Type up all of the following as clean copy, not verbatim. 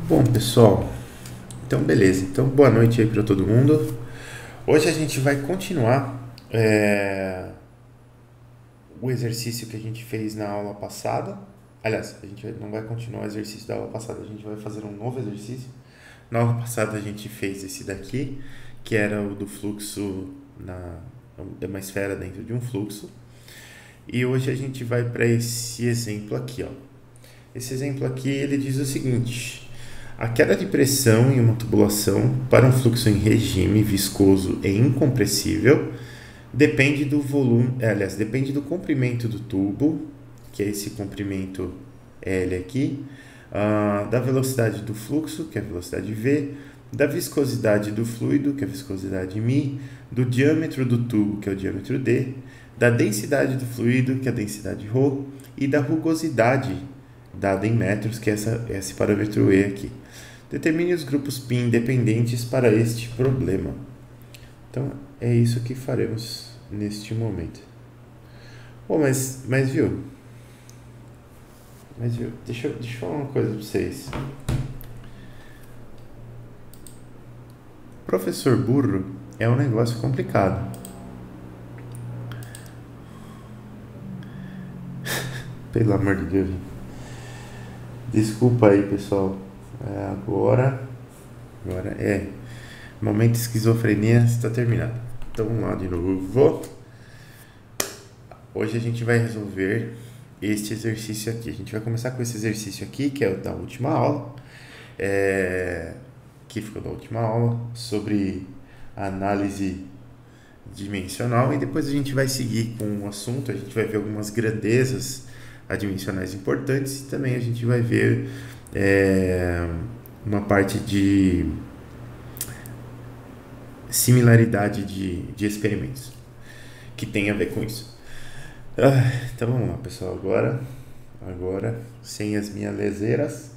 Bom, pessoal, então beleza. Então, boa noite aí para todo mundo. Hoje a gente vai continuar o exercício que a gente fez na aula passada. Aliás, a gente não vai continuar o exercício da aula passada, a gente vai fazer um novo exercício. Na aula passada a gente fez esse daqui, que era o do fluxo de uma esfera dentro de um fluxo. E hoje a gente vai para esse exemplo aqui, ó. Esse exemplo aqui ele diz o seguinte: a queda de pressão em uma tubulação para um fluxo em regime viscoso e incompressível depende do volume, depende do comprimento do tubo, que é esse comprimento L aqui, da velocidade do fluxo, que é a velocidade V, da viscosidade do fluido, que é a viscosidade μ, do diâmetro do tubo, que é o diâmetro D, da densidade do fluido, que é a densidade ρ, e da rugosidade, dada em metros, que é esse parâmetro E aqui. Determine os grupos π independentes para este problema. Então, é isso que faremos neste momento. Bom, mas viu? Deixa eu falar uma coisa para vocês. Professor burro é um negócio complicado. Pelo amor de Deus. Desculpa aí, pessoal. Agora momento de esquizofrenia está terminado. Então vamos lá de novo. Hoje a gente vai resolver este exercício aqui. A gente vai começar com esse exercício aqui, que é o da última aula, que ficou da última aula, sobre análise dimensional, e depois a gente vai seguir com o assunto. A gente vai ver algumas grandezas adimensionais importantes, e também a gente vai ver uma parte de similaridade de experimentos que tem a ver com isso. Então vamos lá, pessoal, agora sem as minhas leseiras,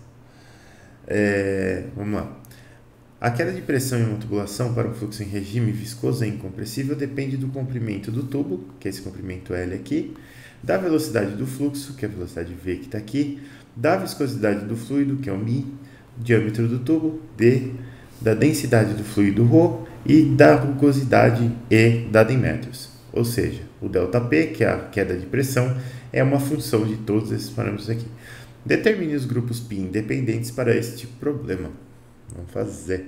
vamos lá. A queda de pressão em uma tubulação para um fluxo em regime viscoso e incompressível depende do comprimento do tubo, que é esse comprimento L aqui, da velocidade do fluxo, que é a velocidade V que está aqui, da viscosidade do fluido, que é o μ, diâmetro do tubo, D, da densidade do fluido ρ e da rugosidade E, dada em metros. Ou seja, o ΔP, que é a queda de pressão, é uma função de todos esses parâmetros aqui. Determine os grupos π independentes para este problema. Vamos fazer.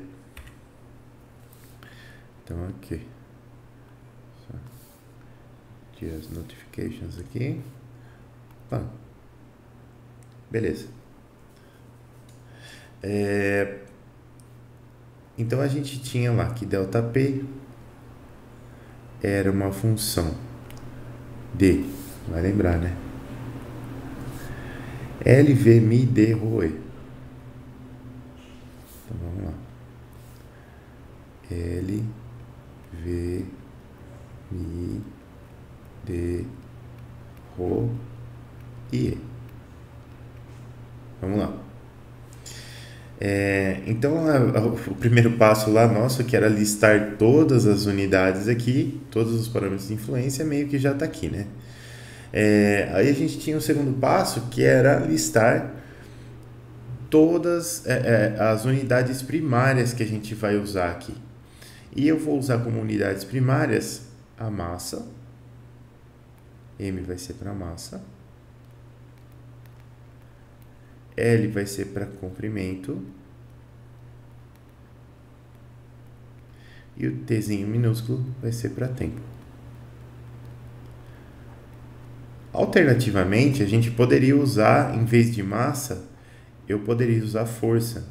Então, aqui. Tirar as notifications aqui. Beleza. Então a gente tinha lá que ΔP era uma função de, vai lembrar, né? LV μ d ρ e. Então vamos lá. L V μ d ρ e E. Vamos lá. Então o primeiro passo lá nosso, que era listar todas as unidades aqui, todos os parâmetros de influência, meio que já está aqui, né? Aí a gente tinha o segundo passo, que era listar todas as unidades primárias que a gente vai usar aqui. E eu vou usar como unidades primárias a massa, M vai ser para massa, L vai ser para comprimento e o Tzinho minúsculo vai ser para tempo. Alternativamente, a gente poderia usar, em vez de massa, eu poderia usar força.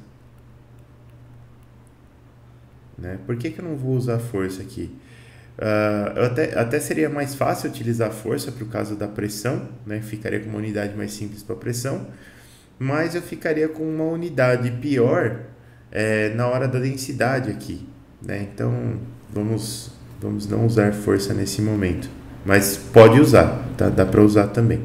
Né? Por que eu não vou usar força aqui? Até seria mais fácil utilizar força para o caso da pressão, né? Ficaria com uma unidade mais simples para pressão, mas eu ficaria com uma unidade pior na hora da densidade aqui, né? Então vamos não usar força nesse momento, mas pode usar, tá? Dá para usar também,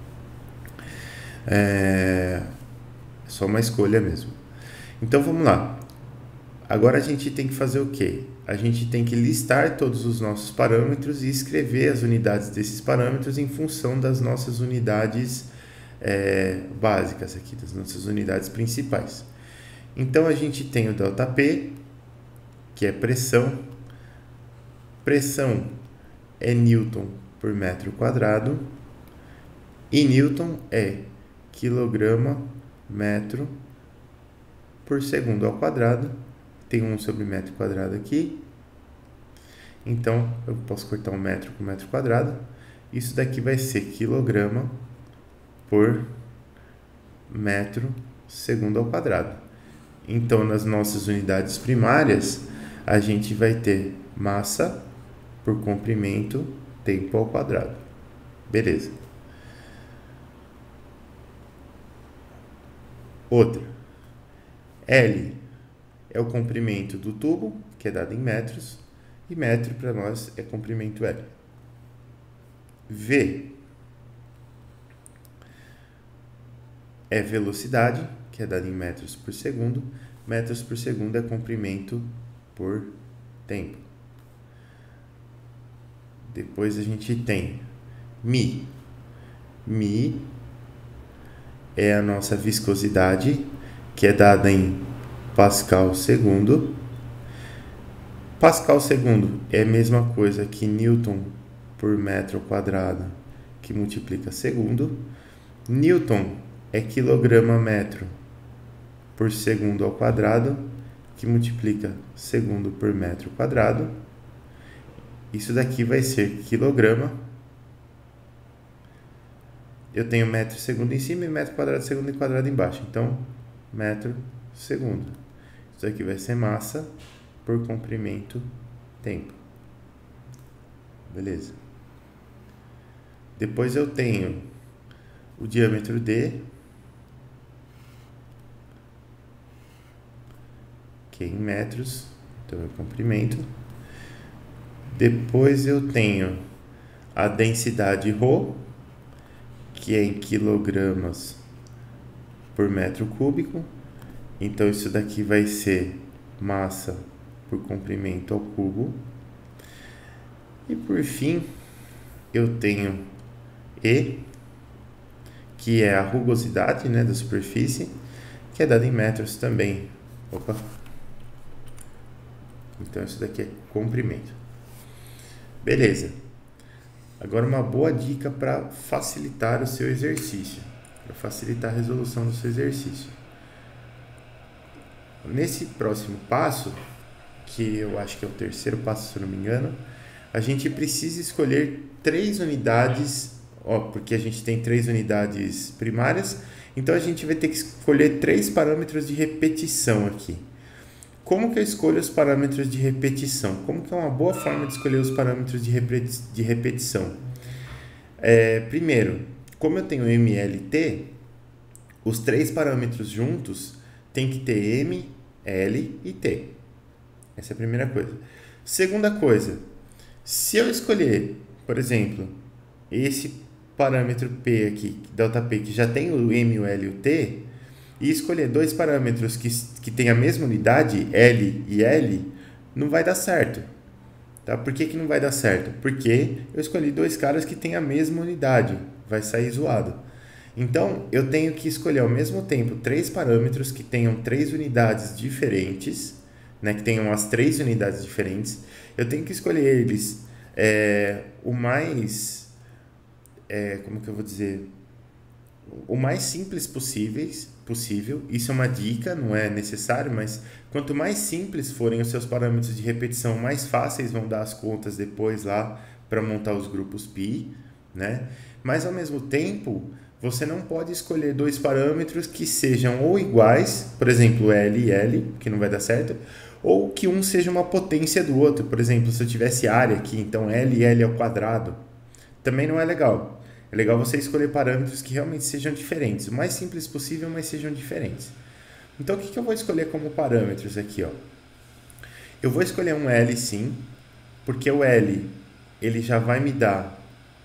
é só uma escolha mesmo. Então vamos lá. Agora a gente tem que fazer o quê? A gente tem que listar todos os nossos parâmetros e escrever as unidades desses parâmetros em função das nossas unidades básicas aqui, das nossas unidades principais. Então, a gente tem o ΔP, que é pressão. Pressão é Newton por metro quadrado. E Newton é quilograma metro por segundo ao quadrado. Tem 1 sobre metro quadrado aqui. Então, eu posso cortar um metro por metro quadrado. Isso daqui vai ser quilograma por metro segundo ao quadrado. Então, nas nossas unidades primárias, a gente vai ter massa por comprimento, tempo ao quadrado. Beleza. Outra. L é o comprimento do tubo, que é dado em metros, e metro para nós é comprimento L. V é velocidade, que é dada em metros por segundo. Metros por segundo é comprimento por tempo. Depois a gente tem Mi. Mi é a nossa viscosidade, que é dada em Pascal segundo. Pascal segundo é a mesma coisa que Newton por metro quadrado, que multiplica segundo. Newton é quilograma metro por segundo ao quadrado, que multiplica segundo por metro quadrado. Isso daqui vai ser quilograma. Eu tenho metro segundo em cima e metro quadrado segundo e quadrado embaixo. Então, metro segundo. Isso daqui vai ser massa por comprimento tempo. Beleza. Depois eu tenho o diâmetro D, que é em metros, então é comprimento. Depois eu tenho a densidade ρ, que é em quilogramas por metro cúbico. Então isso daqui vai ser massa por comprimento ao cubo. E por fim, eu tenho E, que é a rugosidade, né, da superfície, que é dada em metros também. Opa! Então isso daqui é comprimento. Beleza. Agora uma boa dica para facilitar o seu exercício, para facilitar a resolução do seu exercício. Nesse próximo passo, que eu acho que é o terceiro passo, se eu não me engano, a gente precisa escolher 3 unidades, porque a gente tem 3 unidades primárias, então a gente vai ter que escolher 3 parâmetros de repetição aqui. Como que eu escolho os parâmetros de repetição? Como que é uma boa forma de escolher os parâmetros de repetição? Primeiro, como eu tenho MLT, os 3 parâmetros juntos tem que ter M, L e T. Essa é a primeira coisa. Segunda coisa, se eu escolher, por exemplo, esse parâmetro P aqui, ΔP, que já tem o M, o L e o T, e escolher 2 parâmetros que têm a mesma unidade, L e L, não vai dar certo. Tá? Por que não vai dar certo? Porque eu escolhi 2 caras que têm a mesma unidade, vai sair zoado. Então, eu tenho que escolher ao mesmo tempo 3 parâmetros que tenham 3 unidades diferentes, né, que tenham as 3 unidades diferentes. Eu tenho que escolher eles o mais, como que eu vou dizer, o mais simples possível. Isso é uma dica, não é necessário, mas quanto mais simples forem os seus parâmetros de repetição, mais fáceis vão dar as contas depois lá para montar os grupos π, né? Mas ao mesmo tempo, você não pode escolher 2 parâmetros que sejam ou iguais, por exemplo, L e L, que não vai dar certo, ou que um seja uma potência do outro. Por exemplo, se eu tivesse área aqui, então L e L ao quadrado, também não é legal. É legal você escolher parâmetros que realmente sejam diferentes, o mais simples possível, mas sejam diferentes. Então, o que eu vou escolher como parâmetros aqui? Eu vou escolher um L sim, porque o L ele já vai me dar...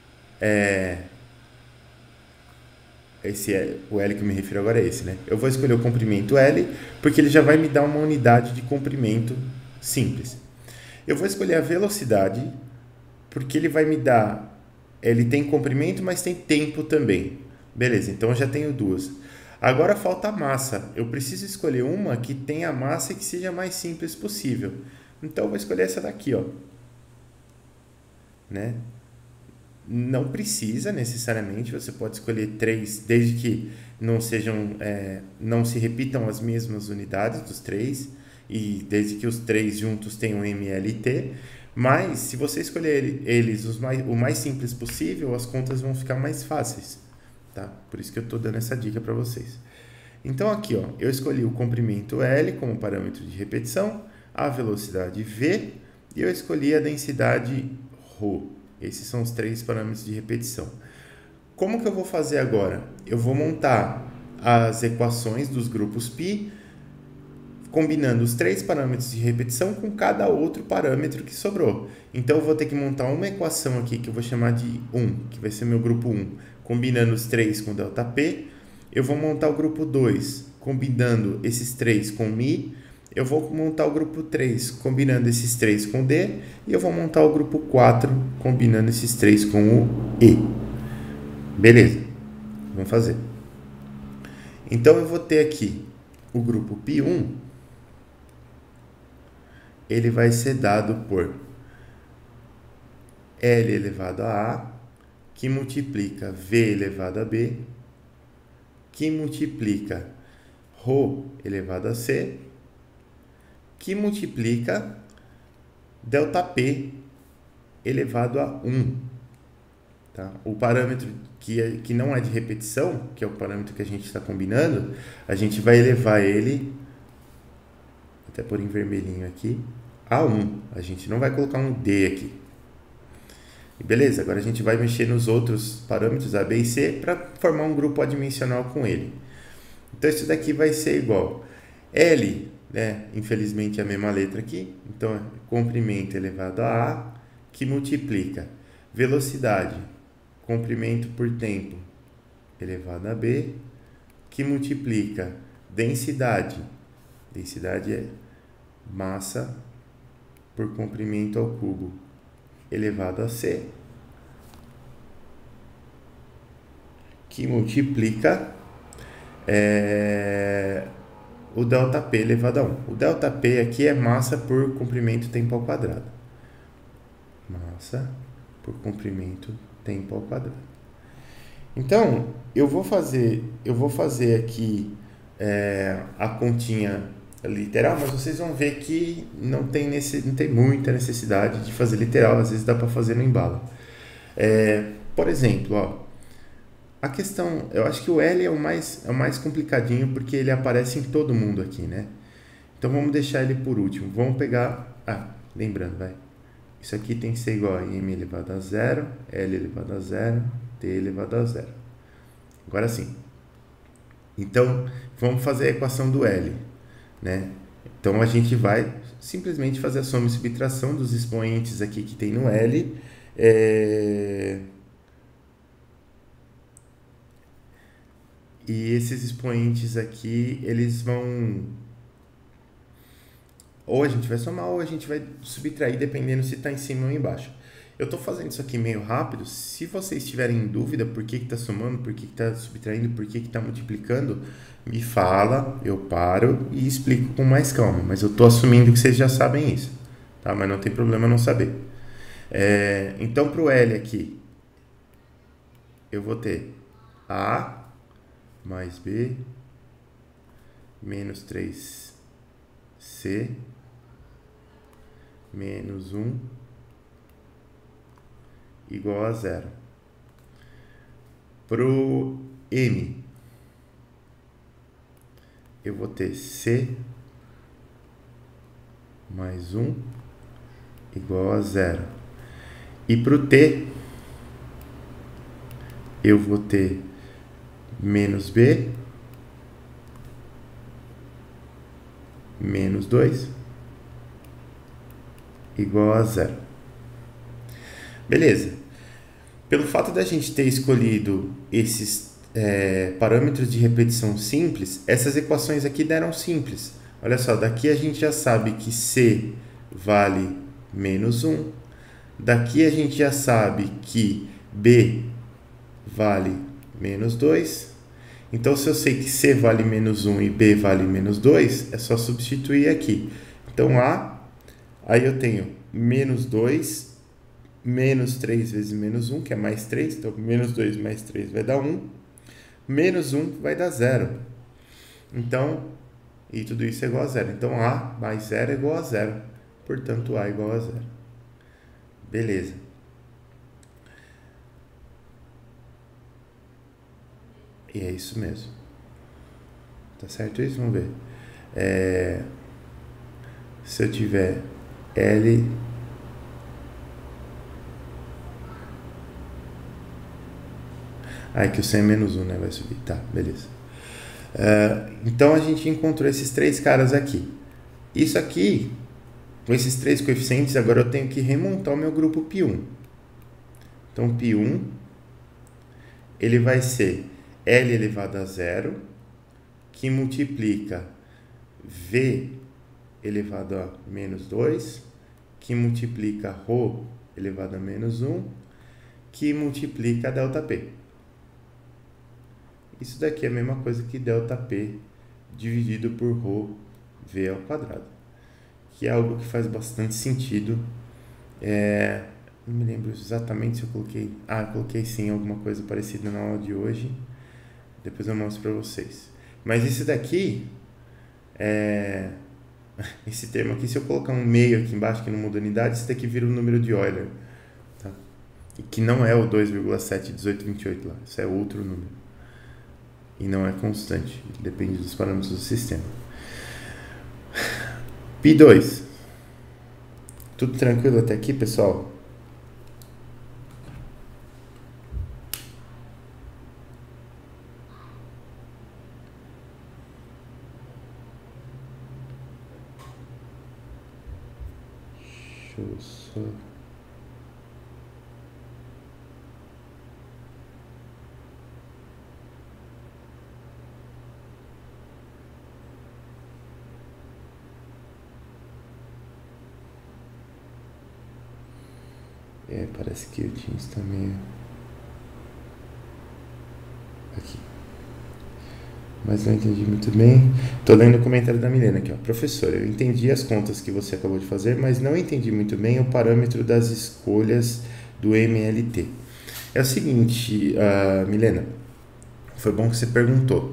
o L que eu me refiro agora é esse, né? Eu vou escolher o comprimento L, porque ele já vai me dar uma unidade de comprimento simples. Eu vou escolher a velocidade, porque ele vai me dar... Ele tem comprimento, mas tem tempo também. Beleza, então eu já tenho 2. Agora falta a massa. Eu preciso escolher uma que tenha massa e que seja mais simples possível. Então eu vou escolher essa daqui, ó. Né? Não precisa necessariamente, você pode escolher 3, desde que não sejam, não se repitam as mesmas unidades dos 3 e desde que os 3 juntos tenham ml e t. Mas se você escolher eles o mais simples possível, as contas vão ficar mais fáceis, tá? Por isso que eu estou dando essa dica para vocês. Então aqui, ó, eu escolhi o comprimento L como parâmetro de repetição, a velocidade V e eu escolhi a densidade ρ. Esses são os 3 parâmetros de repetição. Como que eu vou fazer agora? Eu vou montar as equações dos grupos π, combinando os 3 parâmetros de repetição com cada outro parâmetro que sobrou. Então, eu vou ter que montar uma equação aqui que eu vou chamar de 1, que vai ser meu grupo 1, combinando os 3 com ΔP. Eu vou montar o grupo 2, combinando esses 3 com μ. Eu vou montar o grupo 3, combinando esses 3 com D. E eu vou montar o grupo 4, combinando esses 3 com o E. Beleza, vamos fazer. Então, eu vou ter aqui o grupo π1. Ele vai ser dado por L elevado a A, que multiplica V elevado a B, que multiplica ρ elevado a C, que multiplica ΔP elevado a 1. Tá? O parâmetro que não é de repetição, que é o parâmetro que a gente está combinando, a gente vai elevar ele, até pôr em vermelhinho aqui, a 1. A gente não vai colocar um D aqui. E beleza, agora a gente vai mexer nos outros parâmetros A, B e C para formar um grupo adimensional com ele. Então isso daqui vai ser igual L, né? Infelizmente é a mesma letra aqui, então é comprimento elevado a A, que multiplica velocidade, comprimento por tempo elevado a B, que multiplica densidade é massa por comprimento ao cubo elevado a C, que multiplica o ΔP elevado a 1. O ΔP aqui é massa por comprimento tempo ao quadrado. Massa por comprimento tempo ao quadrado. Então, eu vou fazer aqui a continha literal, mas vocês vão ver que não tem muita necessidade de fazer literal, às vezes dá para fazer no embalo. Por exemplo, ó, a questão, eu acho que o L é o mais complicadinho porque ele aparece em todo mundo aqui, né? Então vamos deixar ele por último. Vamos pegar, lembrando, vai. Isso aqui tem que ser igual a m elevado a 0, L elevado a 0, T elevado a 0. Agora sim. Então, vamos fazer a equação do L, né? Então, a gente vai simplesmente fazer a soma e subtração dos expoentes aqui que tem no L. E esses expoentes aqui, eles vão... Ou a gente vai somar ou a gente vai subtrair, dependendo se está em cima ou embaixo. Eu estou fazendo isso aqui meio rápido. Se vocês tiverem dúvida por que está somando, por que está subtraindo, por que está multiplicando, me fala, eu paro e explico com mais calma. Mas eu estou assumindo que vocês já sabem isso, tá? Mas não tem problema não saber. Então, para o L aqui, eu vou ter A mais B menos 3C menos 1 igual a 0. Para o M, eu vou ter C mais 1 igual a 0. E para o T, eu vou ter menos B menos 2 igual a 0. Beleza. Pelo fato da gente ter escolhido esses parâmetros de repetição simples, essas equações aqui deram simples. Olha só, daqui a gente já sabe que C vale menos 1. Daqui a gente já sabe que B vale menos 2. Então, se eu sei que C vale menos 1 e B vale menos 2, é só substituir aqui. Então, A, aí eu tenho menos 2, menos 3 vezes menos 1, que é mais 3. Então, menos 2 mais 3 vai dar 1. Menos 1 vai dar 0. Então, e tudo isso é igual a 0. Então, A mais 0 é igual a 0. Portanto, A é igual a 0. Beleza. E é isso mesmo. Tá certo isso? Vamos ver. Se eu tiver L... que o 100 é menos 1, né? Vai subir. Tá, beleza. Então, a gente encontrou esses três caras aqui. Isso aqui, com esses três coeficientes, agora eu tenho que remontar o meu grupo π1. Então, π1, ele vai ser L elevado a 0, que multiplica V elevado a menos 2, que multiplica ρ elevado a menos 1, que multiplica ΔP. Isso daqui é a mesma coisa que ΔP dividido por ρV ao quadrado, que é algo que faz bastante sentido. Não me lembro exatamente se eu coloquei... coloquei sim alguma coisa parecida na aula de hoje. Depois eu mostro para vocês. Mas isso daqui, esse termo aqui, se eu colocar um meio aqui embaixo que não muda unidade, isso daqui vira o número de Euler. Tá? E que não é o 2,71828 lá. Isso é outro número. E não é constante. Depende dos parâmetros do sistema. π2. Tudo tranquilo até aqui, pessoal? Deixa eu só... parece que o Teams está meio... Aqui. Mas não entendi muito bem. Estou lendo o comentário da Milena aqui, ó. Professor, eu entendi as contas que você acabou de fazer, mas não entendi muito bem o parâmetro das escolhas do MLT. É o seguinte, Milena, foi bom que você perguntou.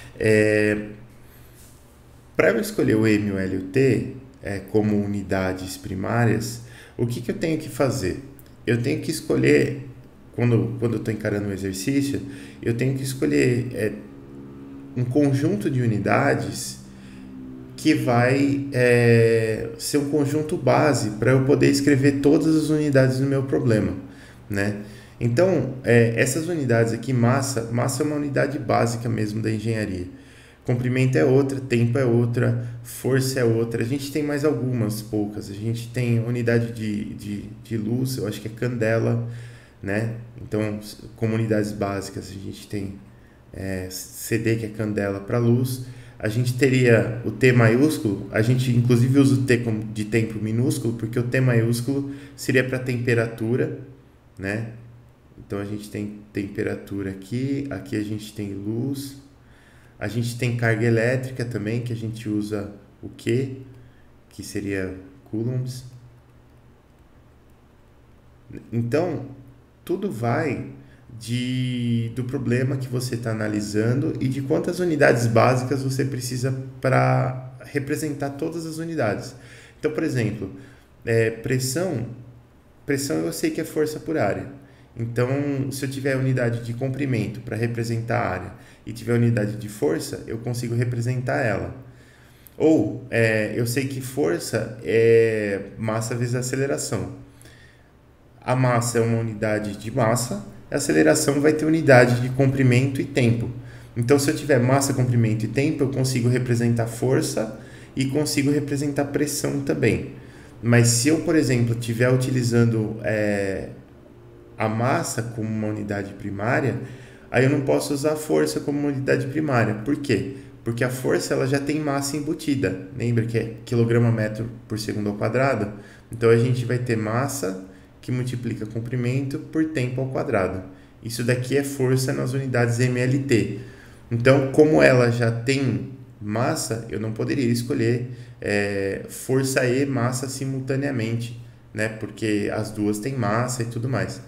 Para eu escolher o M e o L e o T como unidades primárias, o que eu tenho que fazer? Eu tenho que escolher, quando eu estou encarando um exercício, eu tenho que escolher um conjunto de unidades que vai ser um conjunto base para eu poder escrever todas as unidades do meu problema, né? Então, essas unidades aqui, massa é uma unidade básica mesmo da engenharia. Comprimento é outra, tempo é outra, força é outra. A gente tem mais algumas poucas. A gente tem unidade de luz, eu acho que é candela, né? Então, como unidades básicas, a gente tem CD, que é candela para luz. A gente teria o T maiúsculo, a gente inclusive usa o T de tempo minúsculo, porque o T maiúsculo seria para temperatura, né? Então, a gente tem temperatura aqui a gente tem luz. A gente tem carga elétrica também, que a gente usa o Q, que seria coulombs. Então, tudo vai do problema que você está analisando e de quantas unidades básicas você precisa para representar todas as unidades. Então, por exemplo, pressão eu sei que é força por área. Então, se eu tiver unidade de comprimento para representar a área e tiver unidade de força, eu consigo representar ela. Ou, eu sei que força é massa vezes aceleração. A massa é uma unidade de massa, a aceleração vai ter unidade de comprimento e tempo. Então, se eu tiver massa, comprimento e tempo, eu consigo representar força e consigo representar pressão também. Mas se eu, por exemplo, estiver utilizando a massa como uma unidade primária, aí eu não posso usar a força como uma unidade primária. Por quê? Porque a força ela já tem massa embutida. Lembra que é quilograma-metro por segundo ao quadrado? Então, a gente vai ter massa que multiplica comprimento por tempo ao quadrado. Isso daqui é força nas unidades MLT. Então, como ela já tem massa, eu não poderia escolher força e massa simultaneamente, né? Porque as duas têm massa e tudo mais.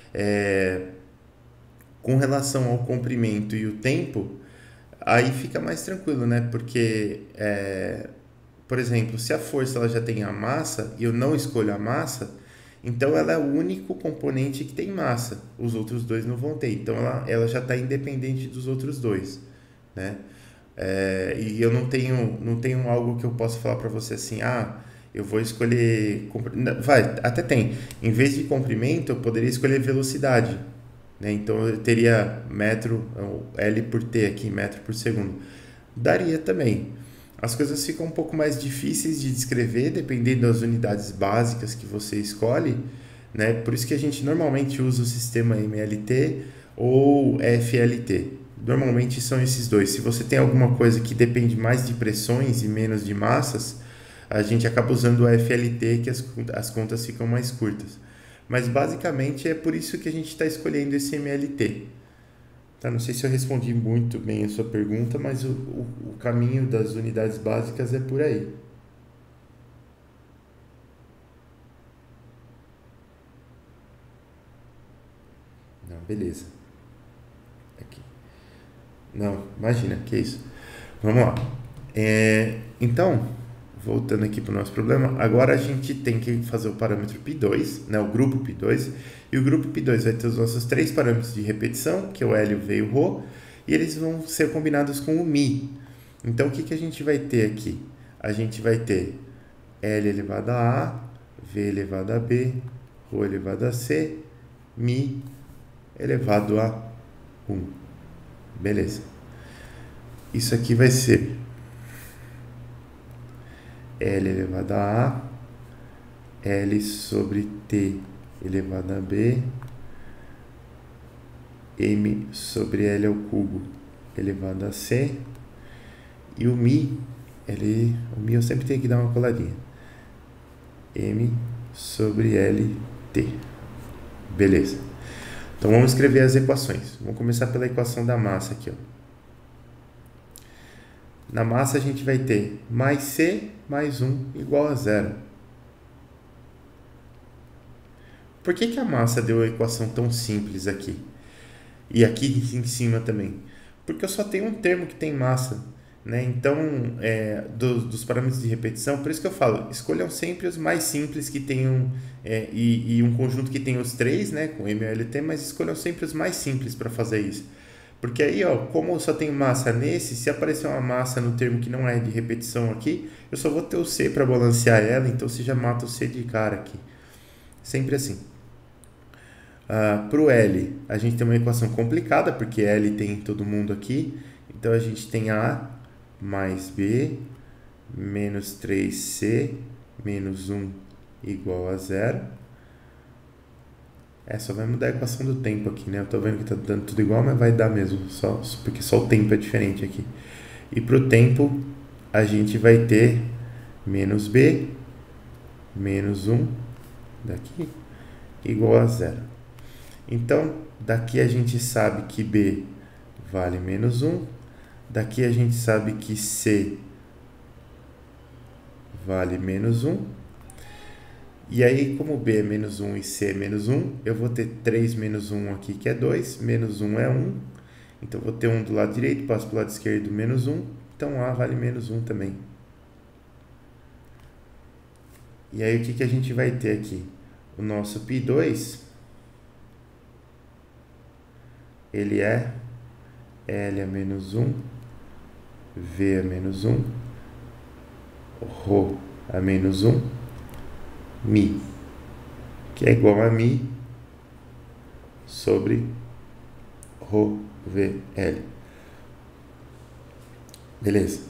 Com relação ao comprimento e o tempo, aí fica mais tranquilo, né? Porque, por exemplo, se a força ela já tem a massa e eu não escolho a massa, então ela é o único componente que tem massa. Os outros dois não vão ter. Então ela já está independente dos outros dois, né? E eu não tenho algo que eu possa falar para você assim, eu vou escolher. Vai, até tem. Em vez de comprimento, eu poderia escolher velocidade, né? Então eu teria metro, L por T aqui, metro por segundo. Daria também. As coisas ficam um pouco mais difíceis de descrever, dependendo das unidades básicas que você escolhe, né? Por isso que a gente normalmente usa o sistema MLT ou FLT. Normalmente são esses dois. Se você tem alguma coisa que depende mais de pressões e menos de massas, a gente acaba usando o FLT, que as contas ficam mais curtas. Mas basicamente é por isso que a gente está escolhendo esse MLT. Tá? Não sei se eu respondi muito bem a sua pergunta, mas o caminho das unidades básicas é por aí. Não, beleza. Aqui. Não, imagina, que isso. Vamos lá. Então, voltando aqui para o nosso problema, agora a gente tem que fazer o parâmetro π2, né, o grupo π2, e o grupo π2 vai ter os nossos três parâmetros de repetição, que é o L, o V e o Rho, e eles vão ser combinados com o Mi. Então, o que a gente vai ter aqui? A gente vai ter L elevado a A, V elevado a B, Rho elevado a C, Mi elevado a 1. Beleza. Isso aqui vai ser L elevado a A, L sobre T elevado a B, M sobre L ao cubo elevado a C, e o Mi eu sempre tenho que dar uma coladinha, M sobre LT. Beleza. Então vamos escrever as equações. Vamos começar pela equação da massa aqui, ó. Na massa a gente vai ter mais C mais 1 igual a 0. Por que a massa deu a equação tão simples aqui? E aqui em cima também? Porque eu só tenho um termo que tem massa, né? Então, dos parâmetros de repetição, por isso que eu falo, escolham sempre os mais simples que tenham, e um conjunto que tenha os três, né, com M e LT, mas escolham sempre os mais simples para fazer isso. Porque aí, ó, como eu só tenho massa nesse, se aparecer uma massa no termo que não é de repetição aqui, eu só vou ter o C para balancear ela, então você já mata o C de cara aqui. Sempre assim. Para o L, a gente tem uma equação complicada, porque L tem todo mundo aqui. Então, a gente tem A mais B menos 3C menos 1 igual a 0. Só vai mudar a equação do tempo aqui, né? Eu tô vendo que tá dando tudo igual, mas vai dar mesmo, porque só o tempo é diferente aqui. E para o tempo, a gente vai ter menos B menos 1 daqui igual a 0. Então, daqui a gente sabe que B vale menos 1. Daqui a gente sabe que C vale menos 1. E aí, como B é menos 1 e C é menos 1, eu vou ter 3 menos 1 aqui, que é 2. Menos 1 é 1. Então, vou ter 1 do lado direito, passo para o lado esquerdo, menos 1. Então, A vale menos 1 também. E aí, o que a gente vai ter aqui? O nosso π2, ele é L a menos 1, V a menos 1, Rho a menos 1, Mi, que é igual a Mi sobre Rho VL. Beleza?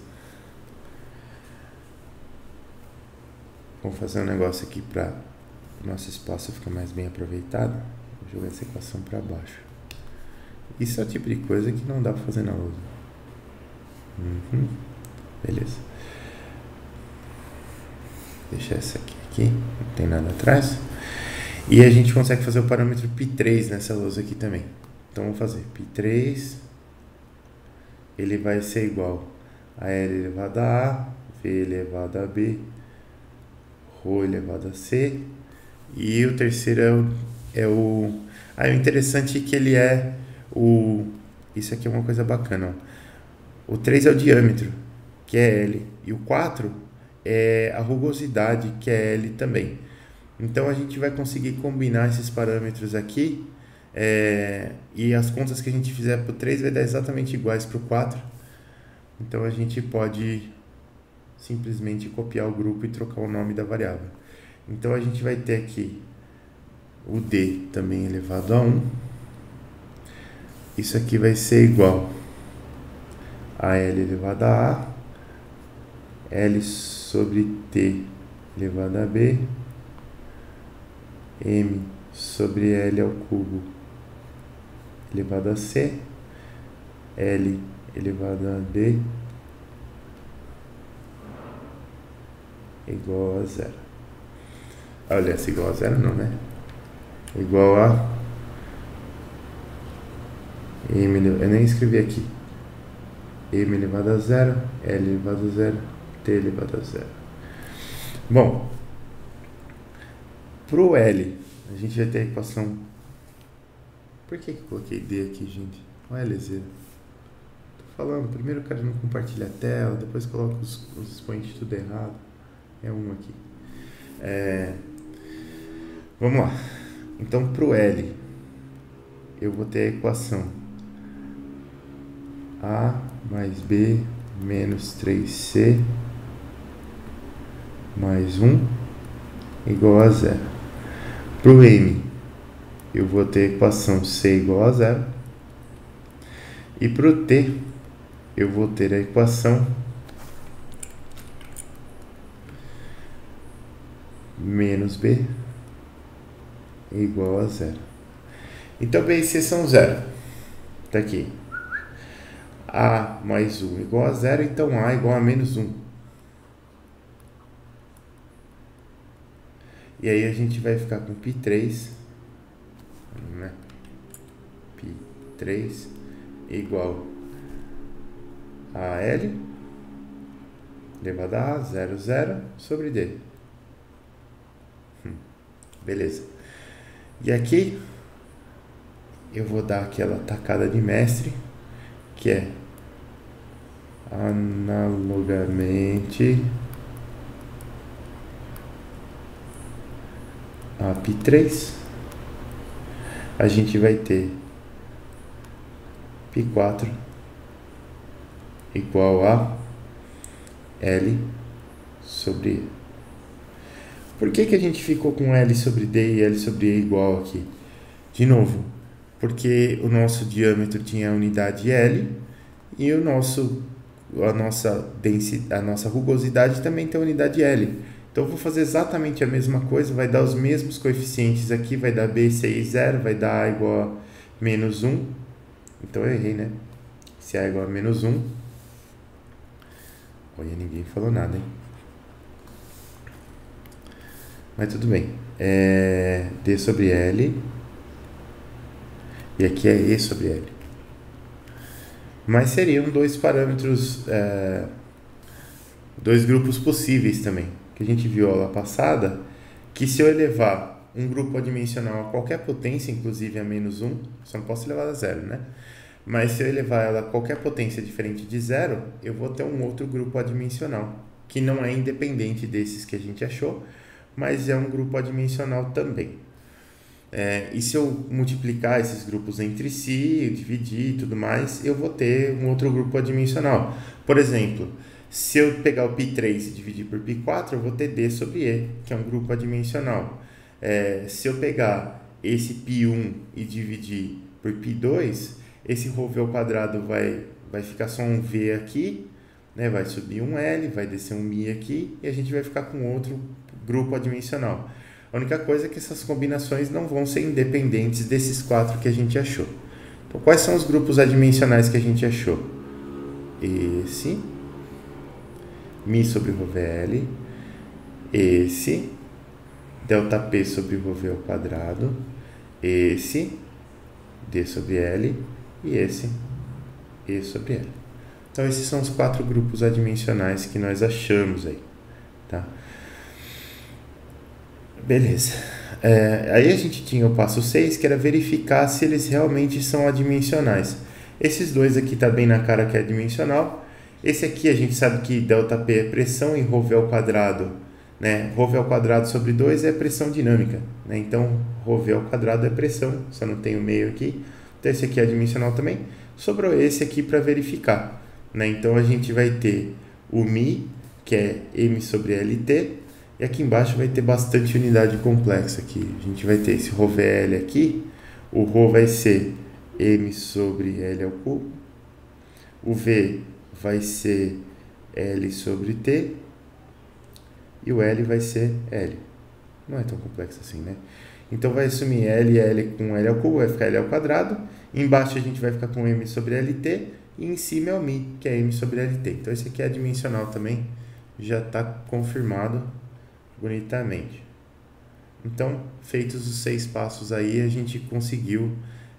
Vamos fazer um negócio aqui para o nosso espaço ficar mais bem aproveitado. Vou jogar essa equação para baixo. Isso é o tipo de coisa que não dá para fazer na lousa. Beleza. Deixa essa aqui, não tem nada atrás. E a gente consegue fazer o parâmetro π3 nessa lousa aqui também. Então vamos fazer π3 ele vai ser igual a L elevado a A, V elevado a B, Rho elevado a C, e o terceiro o interessante é que ele é isso aqui é uma coisa bacana, ó. O 3 é o diâmetro, que é L, e o 4 é a rugosidade, que é L também. Então a gente vai conseguir combinar esses parâmetros aqui, e as contas que a gente fizer para o 3 vai dar exatamente iguais para o 4. Então a gente pode simplesmente copiar o grupo e trocar o nome da variável. Então a gente vai ter aqui o D também elevado a 1. Isso aqui vai ser igual a L elevado a A, L sobre T elevado a B, M sobre L ao cubo elevado a C, L elevado a D igual a 0. Olha, essa igual a 0 não, né? Igual a M, eu nem escrevi aqui. M elevado a 0, L elevado a 0, T elevado a 0. Bom, pro L, a gente vai ter a equação... Por que eu coloquei D aqui, gente? Olha, L0. Tô falando, primeiro o cara não compartilha a tela, depois coloca os expoentes tudo errado. É um aqui. Vamos lá. Então, pro L, eu vou ter a equação A mais B menos 3C mais 1 igual a 0. Pro M, eu vou ter a equação C igual a 0. E pro T, eu vou ter a equação menos B igual a 0. Então, B e C são 0. Tá aqui. A mais 1 igual a 0, então A igual a menos 1. E aí a gente vai ficar com π3, né? π3 igual a L elevado a A, 0, 0, sobre D. Beleza. E aqui eu vou dar aquela tacada de mestre, que é analogamente a π3, a gente vai ter π4 igual a L sobre E. Por que a gente ficou com L sobre D e L sobre E igual aqui? De novo, porque o nosso diâmetro tinha a unidade L e a nossa rugosidade também tem a unidade L. Então eu vou fazer exatamente a mesma coisa, vai dar os mesmos coeficientes aqui, vai dar B, C e 0, vai dar A igual a menos 1. Então eu errei, né? Se A igual a menos 1. Olha, ninguém falou nada, hein? Mas tudo bem. D sobre L. E aqui é E sobre L. Mas seriam dois parâmetros, dois grupos possíveis também, que a gente viu aula passada, que se eu elevar um grupo adimensional a qualquer potência, inclusive a menos 1, só não posso elevar a 0, né? Mas se eu elevar ela a qualquer potência diferente de 0, eu vou ter um outro grupo adimensional, que não é independente desses que a gente achou, mas é um grupo adimensional também. E se eu multiplicar esses grupos entre si, dividir e tudo mais, eu vou ter um outro grupo adimensional. Por exemplo, se eu pegar o π3 e dividir por π4, eu vou ter D sobre E, que é um grupo adimensional. Se eu pegar esse π1 e dividir por π2, esse ρ ao quadrado vai ficar só um V aqui, né? Vai subir um L, vai descer um μ aqui, e a gente vai ficar com outro grupo adimensional. A única coisa é que essas combinações não vão ser independentes desses 4 que a gente achou. Então, quais são os grupos adimensionais que a gente achou? Esse, μ sobre ρVL, esse, ΔP sobre ρV ao quadrado, esse, D sobre L, e esse, E sobre L. Então esses são os 4 grupos adimensionais que nós achamos aí, tá? Beleza. Aí a gente tinha o passo 6, que era verificar se eles realmente são adimensionais. Esses dois aqui tá bem na cara que é adimensional. Esse aqui a gente sabe que ΔP é pressão e ρV ao quadrado, né? ρV ao quadrado sobre 2 é pressão dinâmica, né? Então ρV ao quadrado é pressão, só não tem o meio aqui. Então esse aqui é adimensional também. Sobrou esse aqui para verificar, né? Então a gente vai ter o μ, que é m sobre lt, e aqui embaixo vai ter bastante unidade complexa aqui. A gente vai ter esse ρVL aqui, o ρ vai ser m sobre l ao cubo, o v vai ser L sobre T e o L vai ser L. Não é tão complexo assim, né? Então vai assumir L com L ao cubo, vai ficar L ao quadrado. Embaixo a gente vai ficar com M sobre LT e em cima é o μ, que é M sobre LT. Então esse aqui é adimensional também, já está confirmado bonitamente. Então, feitos os 6 passos aí, a gente conseguiu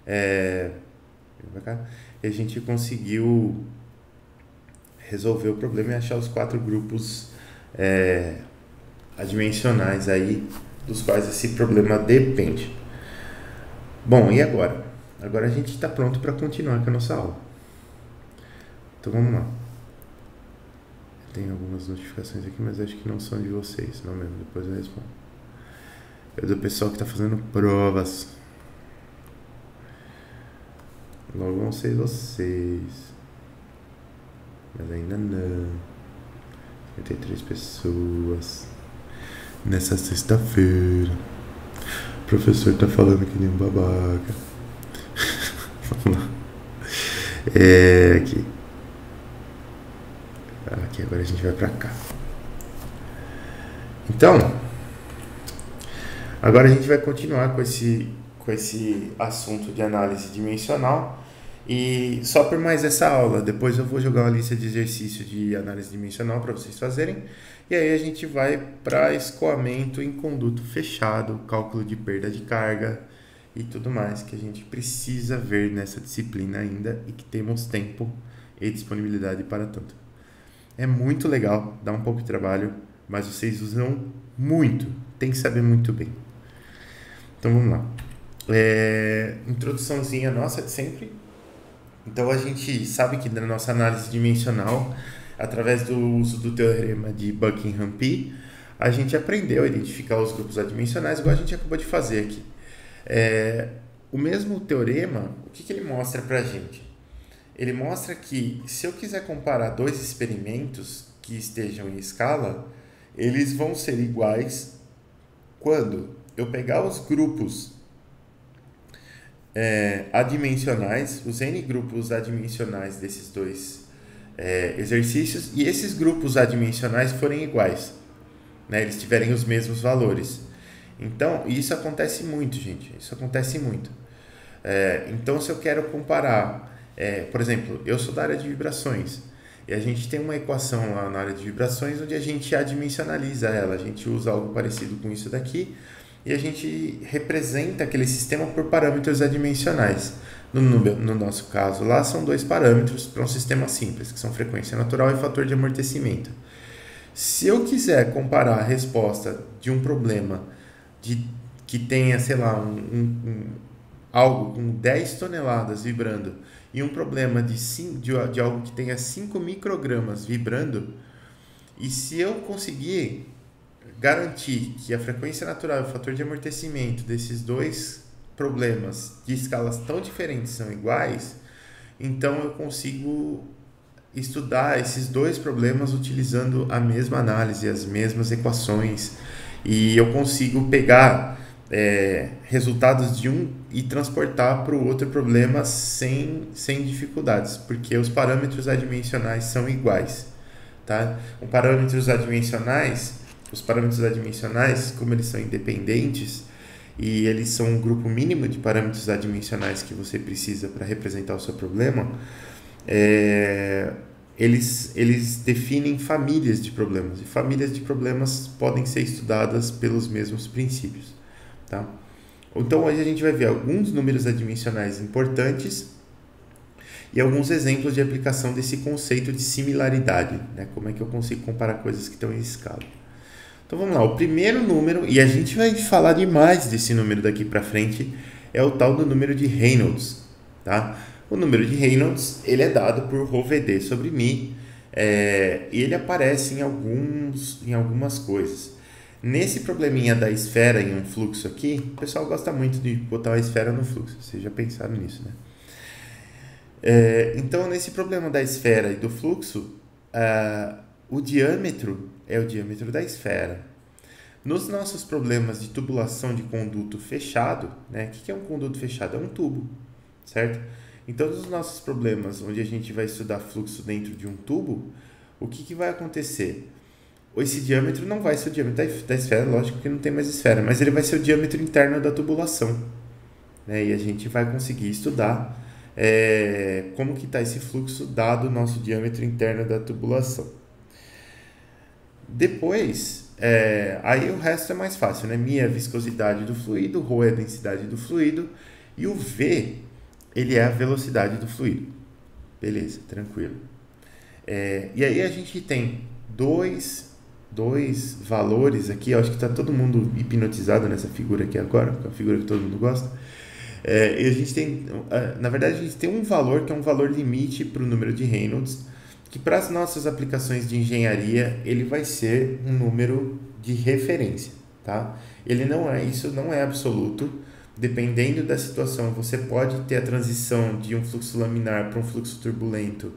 resolver o problema e achar os 4 grupos adimensionais aí, dos quais esse problema depende. Bom, e agora? Agora a gente está pronto para continuar com a nossa aula. Então vamos lá. Tem algumas notificações aqui, mas acho que não são de vocês, não mesmo, depois eu respondo. É do pessoal que está fazendo provas. Logo vão ser vocês. Mas ainda não. 53 pessoas. Nessa sexta-feira. O professor tá falando que nem um babaca. Vamos lá. Aqui. Aqui, agora a gente vai pra cá. Então, agora a gente vai continuar com esse assunto de análise dimensional. E só por mais essa aula, depois eu vou jogar uma lista de exercícios de análise dimensional para vocês fazerem. E aí a gente vai para escoamento em conduto fechado, cálculo de perda de carga e tudo mais que a gente precisa ver nessa disciplina ainda e que temos tempo e disponibilidade para tanto. É muito legal, dá um pouco de trabalho, mas vocês usam muito, tem que saber muito bem. Então vamos lá. Introduçãozinha nossa de sempre. Então a gente sabe que na nossa análise dimensional, através do uso do teorema de Buckingham-Pi, a gente aprendeu a identificar os grupos adimensionais, igual a gente acabou de fazer aqui. O mesmo teorema, o que ele mostra para a gente? Ele mostra que se eu quiser comparar 2 experimentos que estejam em escala, eles vão ser iguais quando eu pegar os grupos adimensionais, os N grupos adimensionais desses 2 exercícios, e esses grupos adimensionais forem iguais, né? Eles tiverem os mesmos valores. Então, isso acontece muito, gente. Isso acontece muito. Então, se eu quero comparar, por exemplo, eu sou da área de vibrações, e a gente tem uma equação lá na área de vibrações onde a gente adimensionaliza ela. A gente usa algo parecido com isso daqui, e a gente representa aquele sistema por parâmetros adimensionais. No nosso caso, lá são 2 parâmetros para um sistema simples, que são frequência natural e fator de amortecimento. Se eu quiser comparar a resposta de um problema que tenha, sei lá, algo com 10 toneladas vibrando e um problema de algo que tenha 5 microgramas vibrando, e se eu conseguir garantir que a frequência natural e o fator de amortecimento desses 2 problemas de escalas tão diferentes são iguais, então eu consigo estudar esses 2 problemas utilizando a mesma análise, as mesmas equações, e eu consigo pegar resultados de um e transportar para o outro problema sem dificuldades, porque os parâmetros adimensionais são iguais, tá? Os parâmetros adimensionais, como eles são independentes e eles são um grupo mínimo de parâmetros adimensionais que você precisa para representar o seu problema, eles definem famílias de problemas, e famílias de problemas podem ser estudadas pelos mesmos princípios, tá? Então hoje a gente vai ver alguns números adimensionais importantes e alguns exemplos de aplicação desse conceito de similaridade, né? Como é que eu consigo comparar coisas que estão em escala. Então vamos lá, o primeiro número, e a gente vai falar demais desse número daqui para frente, é o tal do número de Reynolds, tá? O número de Reynolds, ele é dado por ρ VD sobre μ, e ele aparece em algumas coisas. Nesse probleminha da esfera em um fluxo aqui, o pessoal gosta muito de botar a esfera no fluxo, vocês já pensaram nisso, né? Então, nesse problema da esfera e do fluxo, o diâmetro é o diâmetro da esfera. Nos nossos problemas de tubulação de conduto fechado, né? O que é um conduto fechado? É um tubo, certo? Então, nos nossos problemas onde a gente vai estudar fluxo dentro de um tubo, o que vai acontecer? Esse diâmetro não vai ser o diâmetro da esfera, lógico que não tem mais esfera, mas ele vai ser o diâmetro interno da tubulação, né? E a gente vai conseguir estudar como que está esse fluxo dado o nosso diâmetro interno da tubulação. Depois, aí o resto é mais fácil, né? μ é a viscosidade do fluido, ρ é a densidade do fluido e o V, ele é a velocidade do fluido. Beleza, tranquilo. E aí a gente tem dois valores aqui, eu acho que está todo mundo hipnotizado nessa figura aqui agora, que é a figura que todo mundo gosta. E a gente tem, na verdade, a gente tem um valor que é um valor limite para o número de Reynolds, que para as nossas aplicações de engenharia, ele vai ser um número de referência, tá? Isso não é absoluto. Dependendo da situação, você pode ter a transição de um fluxo laminar para um fluxo turbulento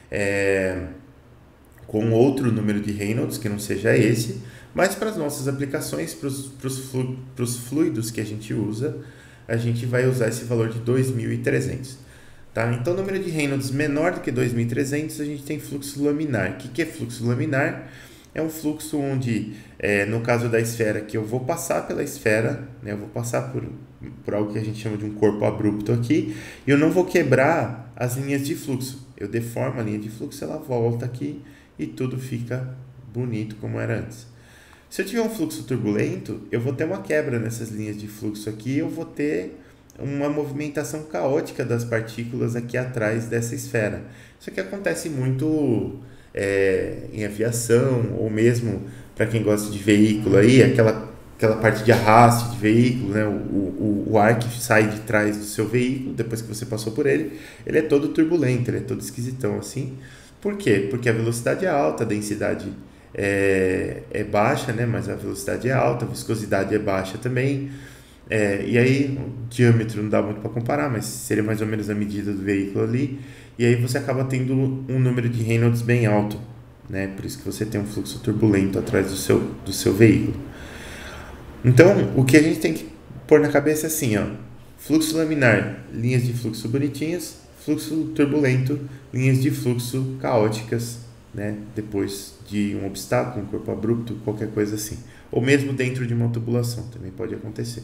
com outro número de Reynolds, que não seja esse, mas para as nossas aplicações, para os fluidos que a gente usa, a gente vai usar esse valor de 2.300. Tá? Então, número de Reynolds menor do que 2.300, a gente tem fluxo laminar. O que é fluxo laminar? É um fluxo onde, no caso da esfera, que eu vou passar pela esfera, né, eu vou passar por algo que a gente chama de um corpo abrupto aqui, e eu não vou quebrar as linhas de fluxo. Eu deformo a linha de fluxo, ela volta aqui e tudo fica bonito como era antes. Se eu tiver um fluxo turbulento, eu vou ter uma quebra nessas linhas de fluxo aqui, eu vou ter uma movimentação caótica das partículas aqui atrás dessa esfera. Isso aqui acontece muito em aviação, ou mesmo para quem gosta de veículo aí, aquela parte de arraste de veículo, né? O ar que sai de trás do seu veículo, depois que você passou por ele, ele é todo turbulento, ele é todo esquisitão assim. Por quê? Porque a velocidade é alta, a densidade é baixa, né? Mas a velocidade é alta, a viscosidade é baixa também. E aí, o diâmetro não dá muito para comparar, mas seria mais ou menos a medida do veículo ali. E aí você acaba tendo um número de Reynolds bem alto, né? Por isso que você tem um fluxo turbulento atrás do seu veículo. Então, o que a gente tem que pôr na cabeça é assim, ó. Fluxo laminar, linhas de fluxo bonitinhas. Fluxo turbulento, linhas de fluxo caóticas, né? Depois de um obstáculo, um corpo abrupto, qualquer coisa assim. Ou mesmo dentro de uma tubulação, também pode acontecer.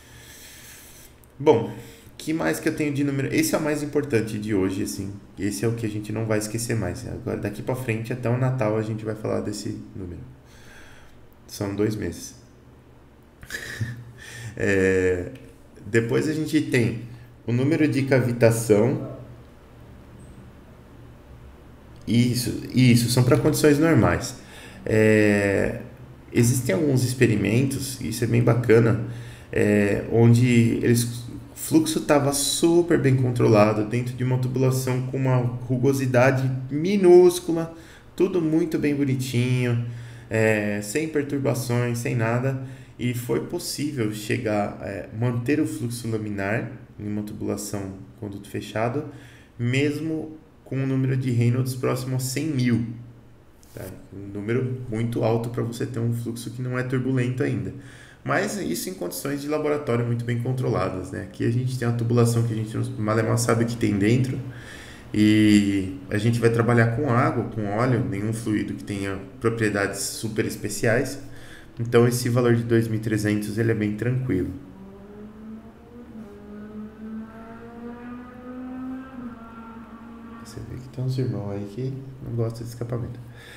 Bom, que mais que eu tenho de número? Esse é o mais importante de hoje, assim. Esse é o que a gente não vai esquecer mais. Agora, daqui para frente, até o Natal, a gente vai falar desse número. São 2 meses. Depois a gente tem o número de cavitação. Isso, são para condições normais. Existem alguns experimentos, isso é bem bacana, onde o fluxo estava super bem controlado dentro de uma tubulação com uma rugosidade minúscula, tudo muito bem bonitinho, sem perturbações, sem nada, e foi possível manter o fluxo laminar em uma tubulação conduto fechado, mesmo com um número de Reynolds próximo a 100.000. Tá? Um número muito alto para você ter um fluxo que não é turbulento ainda. Mas isso em condições de laboratório muito bem controladas, né? Aqui a gente tem uma tubulação que a gente mal sabe o que tem dentro, e a gente vai trabalhar com água, com óleo, nenhum fluido que tenha propriedades super especiais. Então esse valor de 2.300 ele é bem tranquilo. Você vê que tem uns irmãos aí que não gostam de escapamento.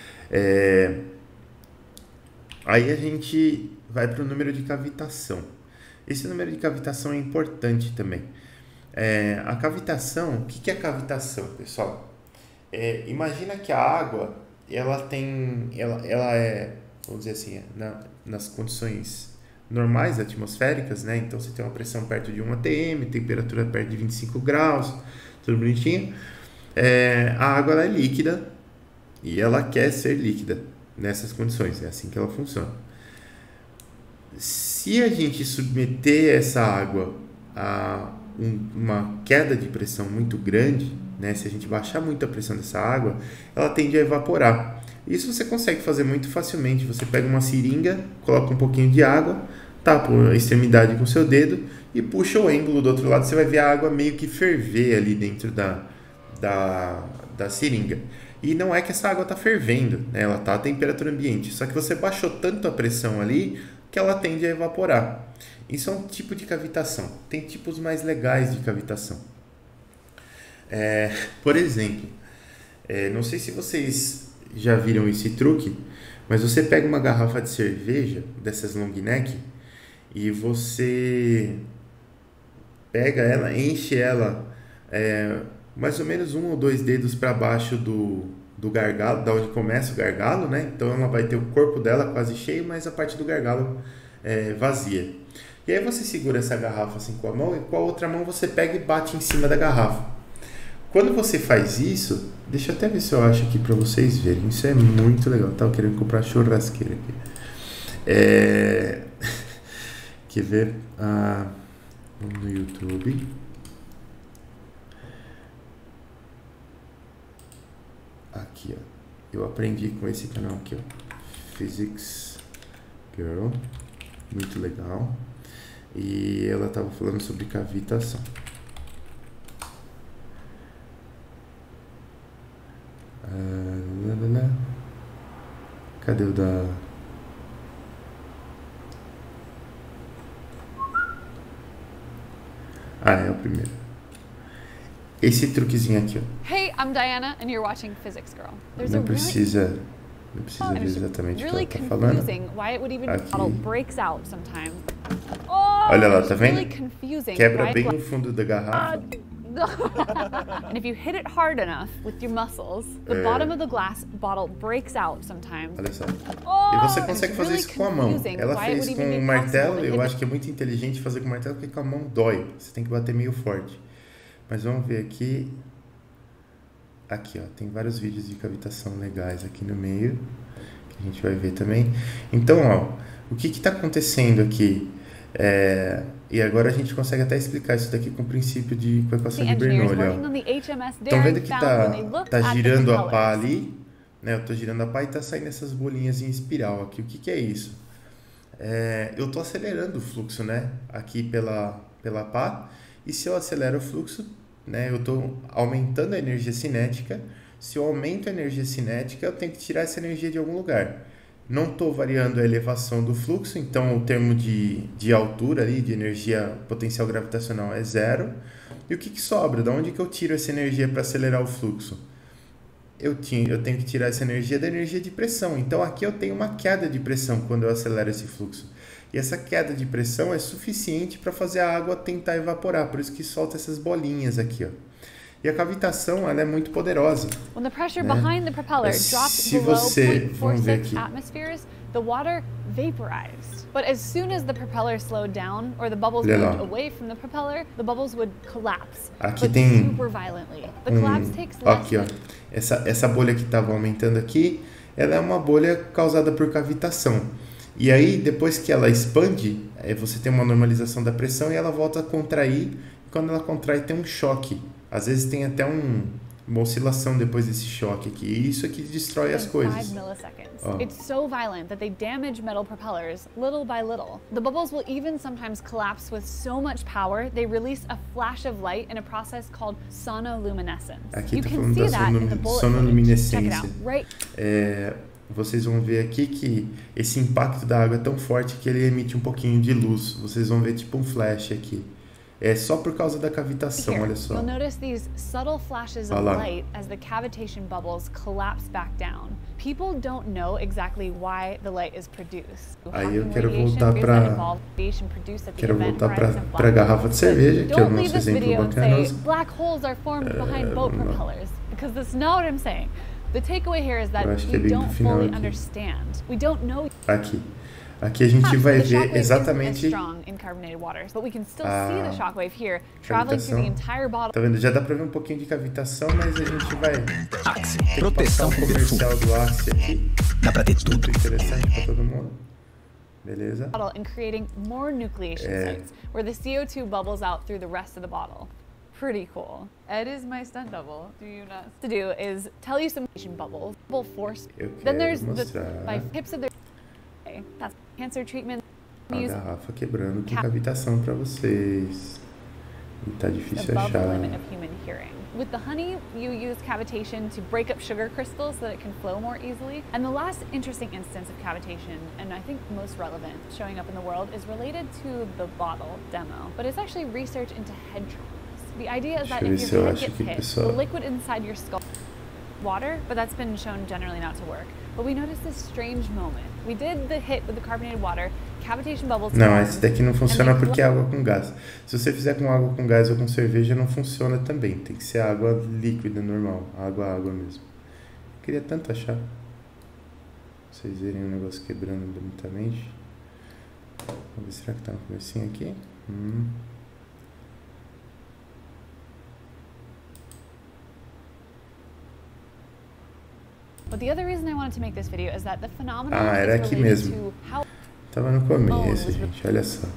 Aí a gente vai para o número de cavitação. Esse número de cavitação é importante também. A cavitação, o que é cavitação, pessoal? Imagina que a água, ela é, vamos dizer assim, nas condições normais atmosféricas, né? Então você tem uma pressão perto de 1 atm, temperatura perto de 25 graus, tudo bonitinho. A água ela é líquida e ela quer ser líquida nessas condições, é assim que ela funciona. Se a gente submeter essa água a uma queda de pressão muito grande, né? Se a gente baixar muito a pressão dessa água, ela tende a evaporar. Isso você consegue fazer muito facilmente. Você pega uma seringa, coloca um pouquinho de água, tapa a extremidade com o seu dedo e puxa o êmbolo do outro lado. Você vai ver a água meio que ferver ali dentro da seringa. E não é que essa água está fervendo, né? Ela está a temperatura ambiente. Só que você baixou tanto a pressão ali que ela tende a evaporar. Isso é um tipo de cavitação. Tem tipos mais legais de cavitação. Por exemplo, não sei se vocês já viram esse truque, mas você pega uma garrafa de cerveja, dessas long neck, e você pega ela, enche ela mais ou menos 1 ou 2 dedos para baixo do gargalo, da onde começa o gargalo, né? Então ela vai ter o corpo dela quase cheio, mas a parte do gargalo vazia. E aí você segura essa garrafa assim com a mão e com a outra mão você pega e bate em cima da garrafa. Quando você faz isso, deixa eu até ver se eu acho aqui para vocês verem. Isso é muito legal. Tava querendo comprar churrasqueira aqui. Quer ver? Vamos no YouTube. Aqui, ó. Eu aprendi com esse canal aqui, ó. Physics Girl. Muito legal. E ela tava falando sobre cavitação. Cadê o da... é o primeiro. Esse truquezinho aqui, ó. Hey, I'm Diana and you're watching Physics Girl. Não precisa ver exatamente o que ela tá falando. Olha lá, tá vendo? Quebra bem no fundo da garrafa. And if you hit it hard enough with your muscles, the bottom of the glass bottle breaks out sometimes. Olha só. E você consegue fazer isso com a mão. Ela fez com o martelo, eu acho que é muito inteligente fazer com o martelo, porque com a mão dói. Você tem que bater meio forte. Mas vamos ver aqui. Aqui, ó, tem vários vídeos de cavitação legais aqui no meio, que a gente vai ver também. Então, ó, o que está acontecendo aqui? E agora a gente consegue até explicar isso daqui com o princípio com a equação de Bernoulli. Estão vendo que tá girando a pá ali? Né? Eu estou girando a pá e está saindo essas bolinhas em espiral aqui. O que é isso? Eu estou acelerando o fluxo, né? Aqui pela pá. E se eu acelero o fluxo, né? Eu estou aumentando a energia cinética. Se eu aumento a energia cinética, eu tenho que tirar essa energia de algum lugar. Não estou variando a elevação do fluxo, então o termo de altura ali, de energia potencial gravitacional é 0. E o que sobra? Da onde que eu tiro essa energia para acelerar o fluxo? Eu tenho que tirar essa energia da energia de pressão. Então aqui eu tenho uma queda de pressão quando eu acelero esse fluxo. E essa queda de pressão é suficiente para fazer a água tentar evaporar, por isso que solta essas bolinhas aqui, ó. E a cavitação, ela é muito poderosa. When the pressure behind the propeller dropped below 0.46 atmospheres, the water vaporized. But as soon as the propeller slowed down or the bubbles moved away from the propeller, the bubbles would collapse. Aqui tem super violently. The collapse takes less. Aqui, ó. Essa bolha que estava aumentando aqui, ela é uma bolha causada por cavitação. E aí, depois que ela expande, você tem uma normalização da pressão e ela volta a contrair. E quando ela contrai, tem um choque. Às vezes tem até uma oscilação depois desse choque aqui. E isso aqui destrói as coisas. It's so violent that they damage metal propellers little by little. The bubbles will even sometimes collapse with so much power, they release a flash of light in a process called sonoluminescence. Aqui está falando da sonoluminescência. Vocês vão ver aqui que esse impacto da água é tão forte que ele emite um pouquinho de luz. Vocês vão ver tipo um flash aqui. É só por causa da cavitação, Here, olha só. You'll notice these subtle flashes of light as the cavitation bubbles collapse back down. People don't know exactly why the light is produced. Aí eu quero voltar para a garrafa de cerveja, que é o nosso exemplo bacana. Black holes are formed behind boat propellers, because that's not what I'm saying. The takeaway here is that we don't fully understand. We don't know. Aqui a gente vai ver exatamente a cavitação. Tá vendo? Já dá pra ver um pouquinho de cavitação, mas a gente vai proteção comercial do Axe aqui. Dá pra ter tudo. Interessante pra todo mundo. Beleza? And creating more nucleation sites where the CO2 bubbles out through the rest of the bottle. Pretty cool. Ed is my stunt double. Do you not? To do is tell you some bubbles, bubble force. Then there's by tips of their that's cancer treatment. A garrafa quebrando com cavitação para vocês. E tá difícil achar. With the honey, you use cavitation to break up sugar crystals so that it can flow more easily. And the last interesting instance of cavitation, and I think most relevant, showing up in the world is related to the bottle demo, but it's actually research into head traumas. The idea is that if your head gets hit, the liquid inside your skull water, but that's been shown generally not to work. But we noticed this strange moment. We did the hit with the carbonated water, cavitation bubbles. Não, esse daqui não funciona porque é água com gás. Se você fizer com água com gás ou com cerveja, não funciona também. Tem que ser água líquida, normal. Água mesmo. Queria tanto achar. Pra vocês verem o negócio quebrando bonitamente. Vamos ver, será que tá no comecinho aqui? But the other reason I wanted to make this video is that the phenomenon era is aqui related mesmo. to how Tava no começo, gente, olha só.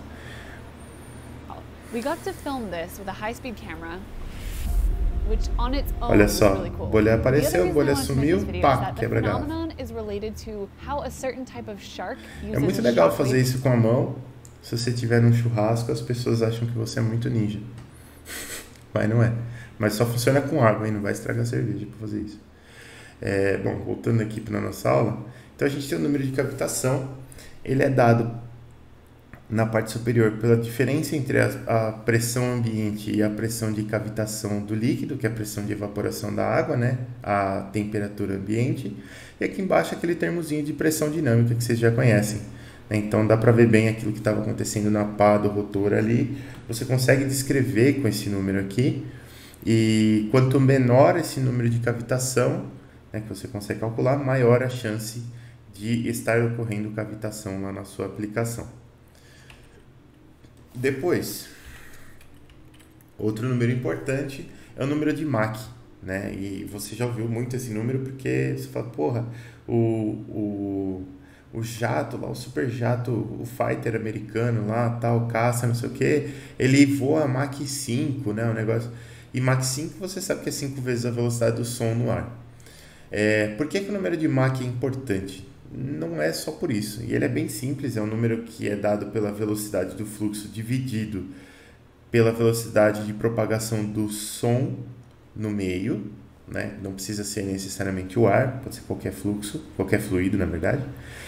We got to film this with a high-speed camera, which on its own Olha was só, really cool. bolha apareceu, bolha sumiu, pá, quebra a garrafa. É muito legal fazer isso com a mão. Se você tiver num churrasco, as pessoas acham que você é muito ninja. Mas não é. Mas só funciona com água, hein? Não vai estragar a cerveja pra fazer isso. Bom, voltando aqui para a nossa aula, então a gente tem o número de cavitação, ele é dado na parte superior pela diferença entre a pressão ambiente e a pressão de cavitação do líquido, que é a pressão de evaporação da água, né? A temperatura ambiente, e aqui embaixo aquele termozinho de pressão dinâmica que vocês já conhecem, né? Então dá para ver bem aquilo que estava acontecendo na pá do rotor ali, você consegue descrever com esse número aqui, e quanto menor esse número de cavitação, que você consegue calcular, maior a chance de estar ocorrendo cavitação lá na sua aplicação. Depois, outro número importante é o número de Mach, né? E você já ouviu muito esse número porque você fala, porra, o jato lá, o super jato, o fighter americano lá, tal, caça, não sei o que, ele voa Mach 5, né? O negócio. E Mach 5 você sabe que é 5 vezes a velocidade do som no ar. Por que o número de Mach é importante? Não é só por isso, e ele é bem simples, é um número que é dado pela velocidade do fluxo dividido pela velocidade de propagação do som no meio, né? Não precisa ser necessariamente o ar, pode ser qualquer fluxo, qualquer fluido, na verdade.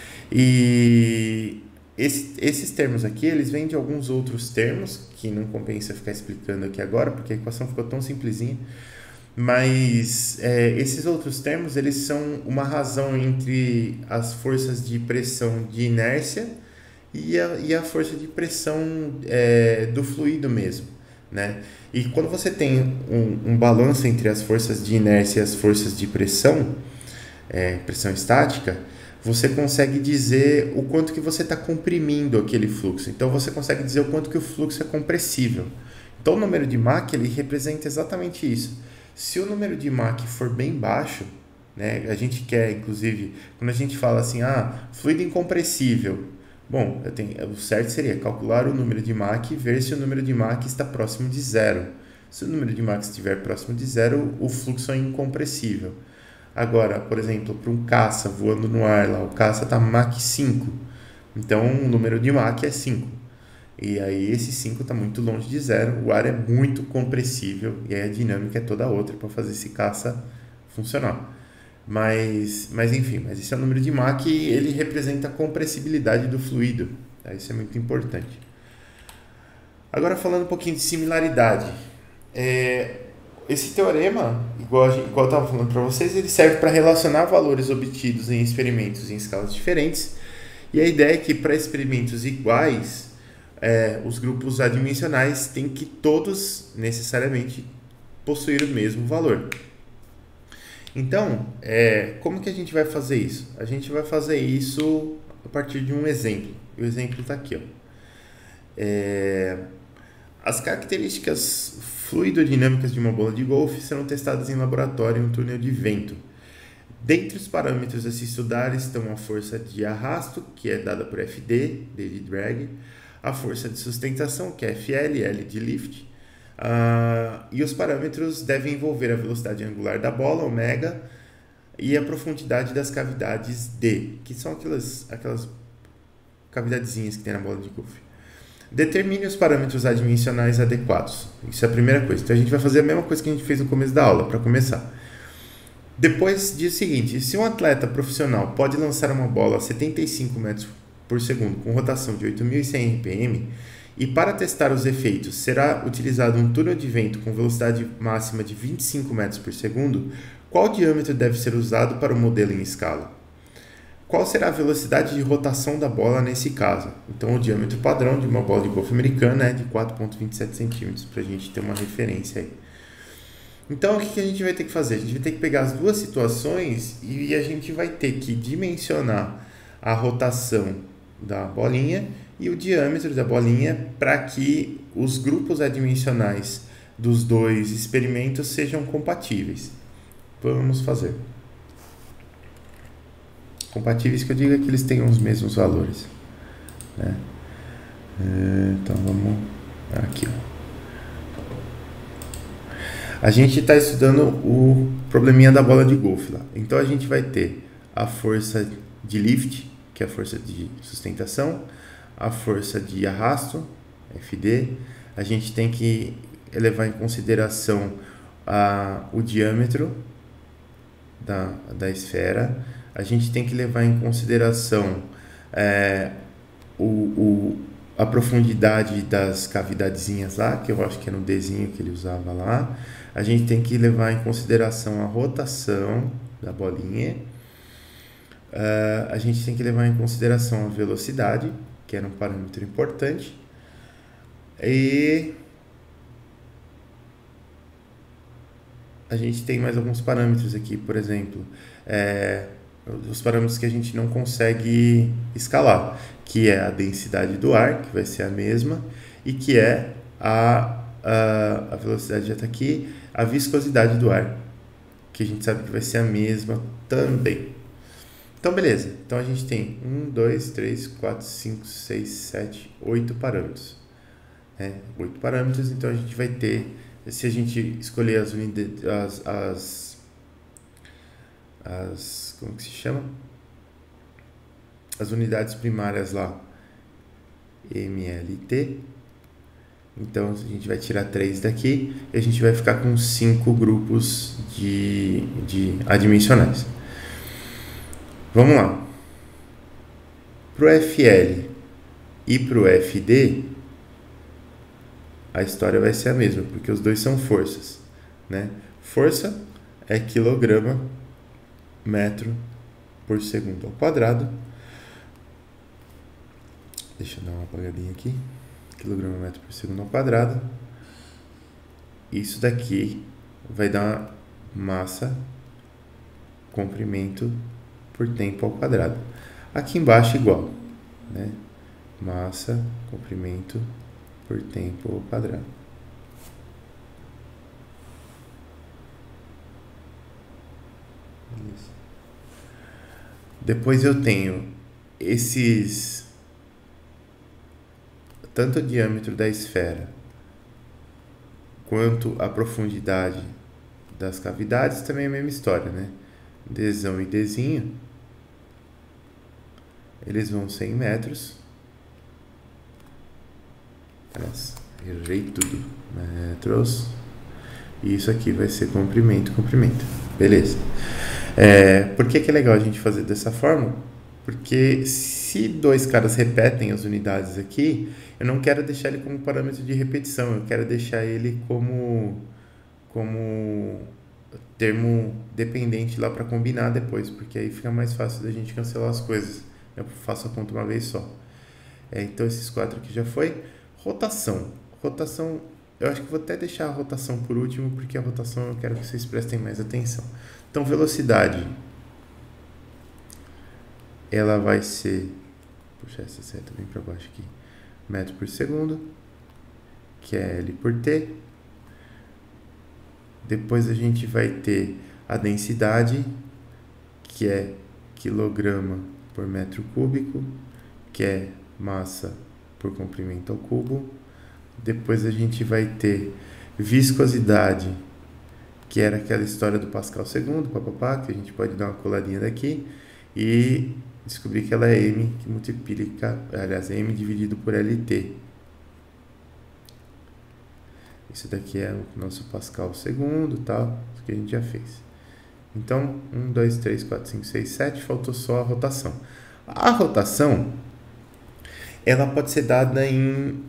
E esses termos aqui, eles vêm de alguns outros termos, que não compensa ficar explicando aqui agora, porque a equação ficou tão simplesinha. Mas esses outros termos, eles são uma razão entre as forças de pressão de inércia e a força de pressão do fluido mesmo, né? E quando você tem um balanço entre as forças de inércia e as forças de pressão, pressão estática, você consegue dizer o quanto que você está comprimindo aquele fluxo. Então você consegue dizer o quanto que o fluxo é compressível. Então o número de Mach, ele representa exatamente isso. Se o número de Mach for bem baixo, né, a gente quer, inclusive, quando a gente fala assim, fluido incompressível, bom, o certo seria calcular o número de Mach e ver se o número de Mach está próximo de zero. Se o número de Mach estiver próximo de zero, o fluxo é incompressível. Agora, por exemplo, para um caça voando no ar, lá, o caça está Mach 5, então o número de Mach é 5. E aí esse 5 está muito longe de zero, o ar é muito compressível e aí a dinâmica é toda outra para fazer esse caça funcionar. Mas enfim, esse é o número de Mach e ele representa a compressibilidade do fluido. Isso é muito importante. Agora falando um pouquinho de similaridade. Esse teorema, igual eu estava falando para vocês, ele serve para relacionar valores obtidos em experimentos em escalas diferentes. E a ideia é que para experimentos iguais, os grupos adimensionais têm que todos necessariamente possuir o mesmo valor. Então, como que a gente vai fazer isso? A gente vai fazer isso a partir de um exemplo. O exemplo está aqui. As características fluidodinâmicas de uma bola de golfe serão testadas em laboratório em um túnel de vento. Dentre os parâmetros a se estudar estão a força de arrasto, que é dada por FD, D de drag, a força de sustentação, que é FL, L de lift, e os parâmetros devem envolver a velocidade angular da bola, ômega, e a profundidade das cavidades D, que são aquelas cavidadezinhas que tem na bola de golfe. Determine os parâmetros adimensionais adequados. Isso é a primeira coisa. Então a gente vai fazer a mesma coisa que a gente fez no começo da aula, para começar. Depois diz o seguinte: se um atleta profissional pode lançar uma bola a 75 metros por segundo com rotação de 8.100 RPM, e para testar os efeitos será utilizado um túnel de vento com velocidade máxima de 25 metros por segundo, qual diâmetro deve ser usado para o modelo em escala? Qual será a velocidade de rotação da bola nesse caso? Então, o diâmetro padrão de uma bola de golfe americana é de 4,27 centímetros, para a gente ter uma referência aí. Então, o que a gente vai ter que fazer? A gente vai ter que pegar as duas situações e a gente vai ter que dimensionar a rotação da bolinha e o diâmetro da bolinha para que os grupos adimensionais dos dois experimentos sejam compatíveis. Vamos fazer. Compatíveis que eu digo é que eles tenham os mesmos valores, né? Então vamos aqui, a gente está estudando o probleminha da bola de golfe lá. Então a gente vai ter a força de lift, que é a força de sustentação, a força de arrasto, FD. A gente tem que levar em consideração o diâmetro da esfera. A gente tem que levar em consideração a profundidade das cavidadezinhas lá, que eu acho que é no Dzinho que ele usava lá. A gente tem que levar em consideração a rotação da bolinha. A gente tem que levar em consideração a velocidade, que era um parâmetro importante. E a gente tem mais alguns parâmetros aqui, por exemplo, os parâmetros que a gente não consegue escalar, que é a densidade do ar, que vai ser a mesma, e que é a velocidade já está aqui, a viscosidade do ar, que a gente sabe que vai ser a mesma também. Então, beleza. Então, a gente tem 1, 2, 3, 4, 5, 6, 7, 8 parâmetros. 8 parâmetros, então a gente vai ter, se a gente escolher as unidades, como que se chama? As unidades primárias lá, MLT. Então, a gente vai tirar 3 daqui e a gente vai ficar com 5 grupos de adimensionais. Vamos lá. Para o FL e para o FD, a história vai ser a mesma, porque os dois são forças, né? Força é quilograma metro por segundo ao quadrado. Deixa eu dar uma apagadinha aqui. Quilograma metro por segundo ao quadrado. Isso daqui vai dar massa, comprimento por tempo ao quadrado. Aqui embaixo igual, né? Massa, comprimento por tempo ao quadrado. Isso. Depois eu tenho tanto o diâmetro da esfera quanto a profundidade das cavidades, também é a mesma história, né? Dzão e Dzinho, eles vão 100 metros. Errei tudo. Metros. E isso aqui vai ser comprimento. Beleza. Por que é legal a gente fazer dessa forma? Porque se dois caras repetem as unidades aqui, eu não quero deixar ele como parâmetro de repetição, eu quero deixar ele como termo dependente lá para combinar depois, porque aí fica mais fácil da gente cancelar as coisas. Eu faço a conta uma vez só. Então esses 4 aqui já foi. Rotação, eu acho que vou até deixar a rotação por último, porque a rotação eu quero que vocês prestem mais atenção. Então velocidade, ela vai ser, puxar essa seta bem para baixo aqui, metro por segundo, que é L por T. Depois a gente vai ter a densidade, que é quilograma por metro cúbico, que é massa por comprimento ao cubo. Depois a gente vai ter viscosidade, que era aquela história do Pascal segundo, papapá, que a gente pode dar uma coladinha daqui e descobrir que ela é M, que multiplica, aliás, M dividido por LT. Isso daqui é o nosso Pascal segundo, tal, isso que a gente já fez. Então, 1, 2, 3, 4, 5, 6, 7, faltou só a rotação. A rotação, ela pode ser dada em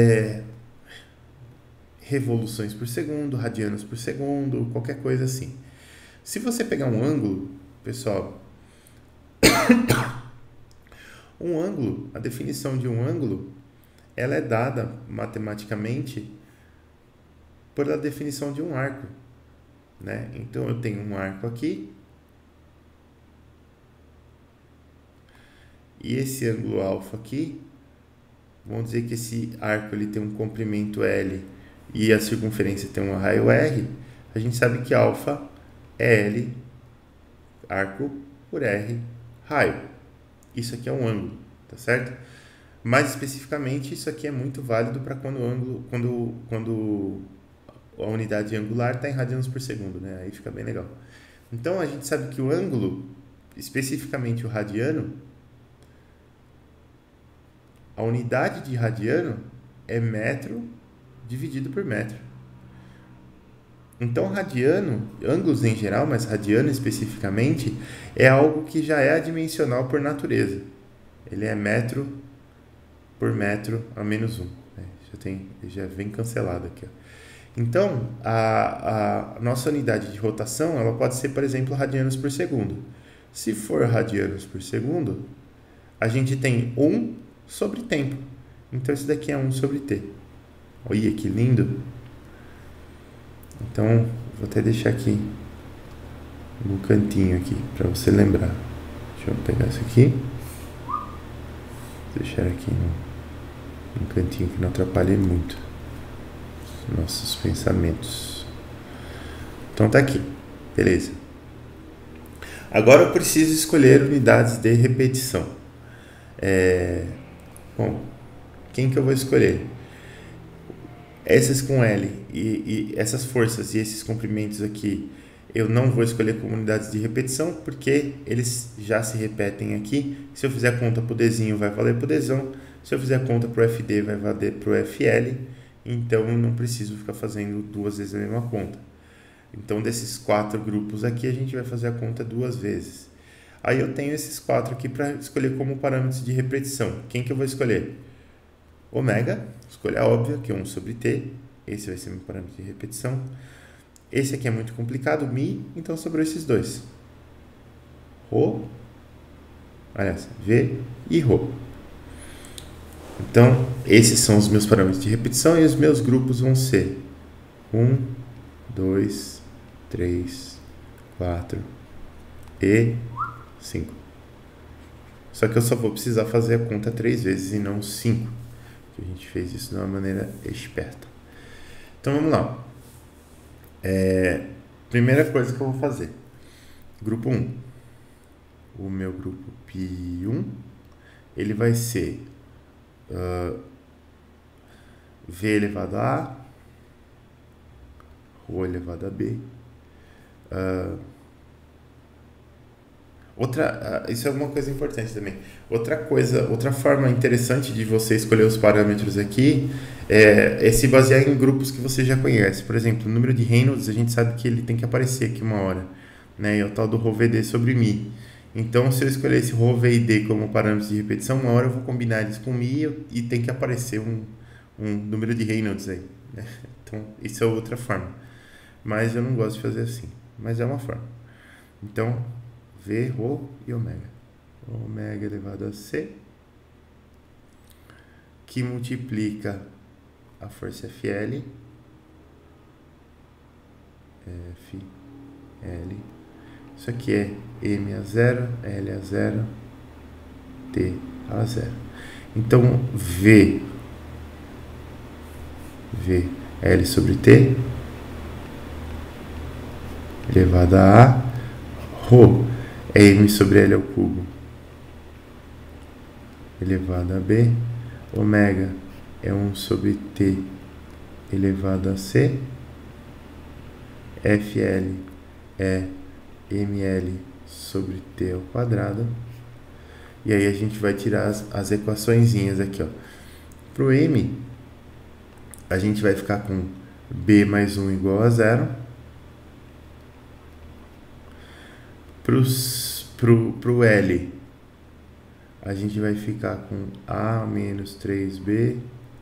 revoluções por segundo, radianos por segundo, qualquer coisa assim. Se você pegar um ângulo, pessoal, um ângulo, a definição de um ângulo, ela é dada matematicamente pela definição de um arco, né? Então eu tenho um arco aqui e esse ângulo alfa aqui, vamos dizer que esse arco ele tem um comprimento L e a circunferência tem um raio R. A gente sabe que alfa é L arco por R raio. Isso aqui é um ângulo, tá certo? Mais especificamente, isso aqui é muito válido para quando a unidade angular está em radianos por segundo, né? Aí fica bem legal. Então, a gente sabe que o ângulo, especificamente o radiano, a unidade de radiano é metro dividido por metro. Então, radiano, ângulos em geral, mas radiano especificamente, é algo que já é adimensional por natureza. Ele é metro por metro a menos 1. Já vem cancelado aqui, ó. Então, a nossa unidade de rotação, ela pode ser, por exemplo, radianos por segundo. Se for radianos por segundo, a gente tem 1 sobre tempo. Então, isso daqui é 1 sobre t. Olha que lindo! Então, vou até deixar aqui no cantinho aqui, para você lembrar. Deixa eu pegar isso aqui. Deixar aqui no cantinho que não atrapalhe muito nossos pensamentos. Então tá aqui, beleza. Agora eu preciso escolher unidades de repetição. Bom, quem que eu vou escolher? Essas com L e essas forças e esses comprimentos aqui, eu não vou escolher como unidades de repetição, porque eles já se repetem aqui. Se eu fizer conta para o Dzinho, vai valer para o Dzão. Se eu fizer conta para o FD, vai valer para o FL. Então, eu não preciso ficar fazendo 2 vezes a mesma conta. Então, desses 4 grupos aqui, a gente vai fazer a conta 2 vezes. Aí, eu tenho esses 4 aqui para escolher como parâmetros de repetição. Quem que eu vou escolher? Ômega, escolha óbvia, que é 1 sobre T. Esse vai ser meu parâmetro de repetição. Esse aqui é muito complicado, Mi, então sobrou esses 2. Rho, aliás, V e Rho. Então, esses são os meus parâmetros de repetição e os meus grupos vão ser 1, 2, 3, 4 e 5. Só que eu só vou precisar fazer a conta 3 vezes e não 5. A gente fez isso de uma maneira esperta. Então, vamos lá. Primeira coisa que eu vou fazer. Grupo 1. O meu grupo Pi1, ele vai ser V elevado a A, Rho elevado a B. Isso é uma coisa importante também. Outra forma interessante de você escolher os parâmetros aqui é se basear em grupos que você já conhece. Por exemplo, o número de Reynolds, a gente sabe que ele tem que aparecer aqui uma hora, né? E é o tal do Rho VD sobre Mi. Então, se eu escolher esse Rho, V e D como parâmetros de repetição, uma hora eu vou combinar eles com Mi e tem que aparecer um número de Reynolds aí, né? Então, isso é outra forma. Mas eu não gosto de fazer assim. Mas é uma forma. Então, V, Rho e ômega. Ômega elevado a C, que multiplica a força FL. FL. Isso aqui é M a 0, L a 0, T a 0. Então, V L sobre T elevado a A. Rho é M sobre L ao cubo elevado a B. Ômega é 1 sobre T elevado a C. FL é ML sobre T ao quadrado. E aí a gente vai tirar as equaçõezinhas aqui, ó. Pro M, a gente vai ficar com B mais 1 igual a 0. Pro L, a gente vai ficar com A menos 3B.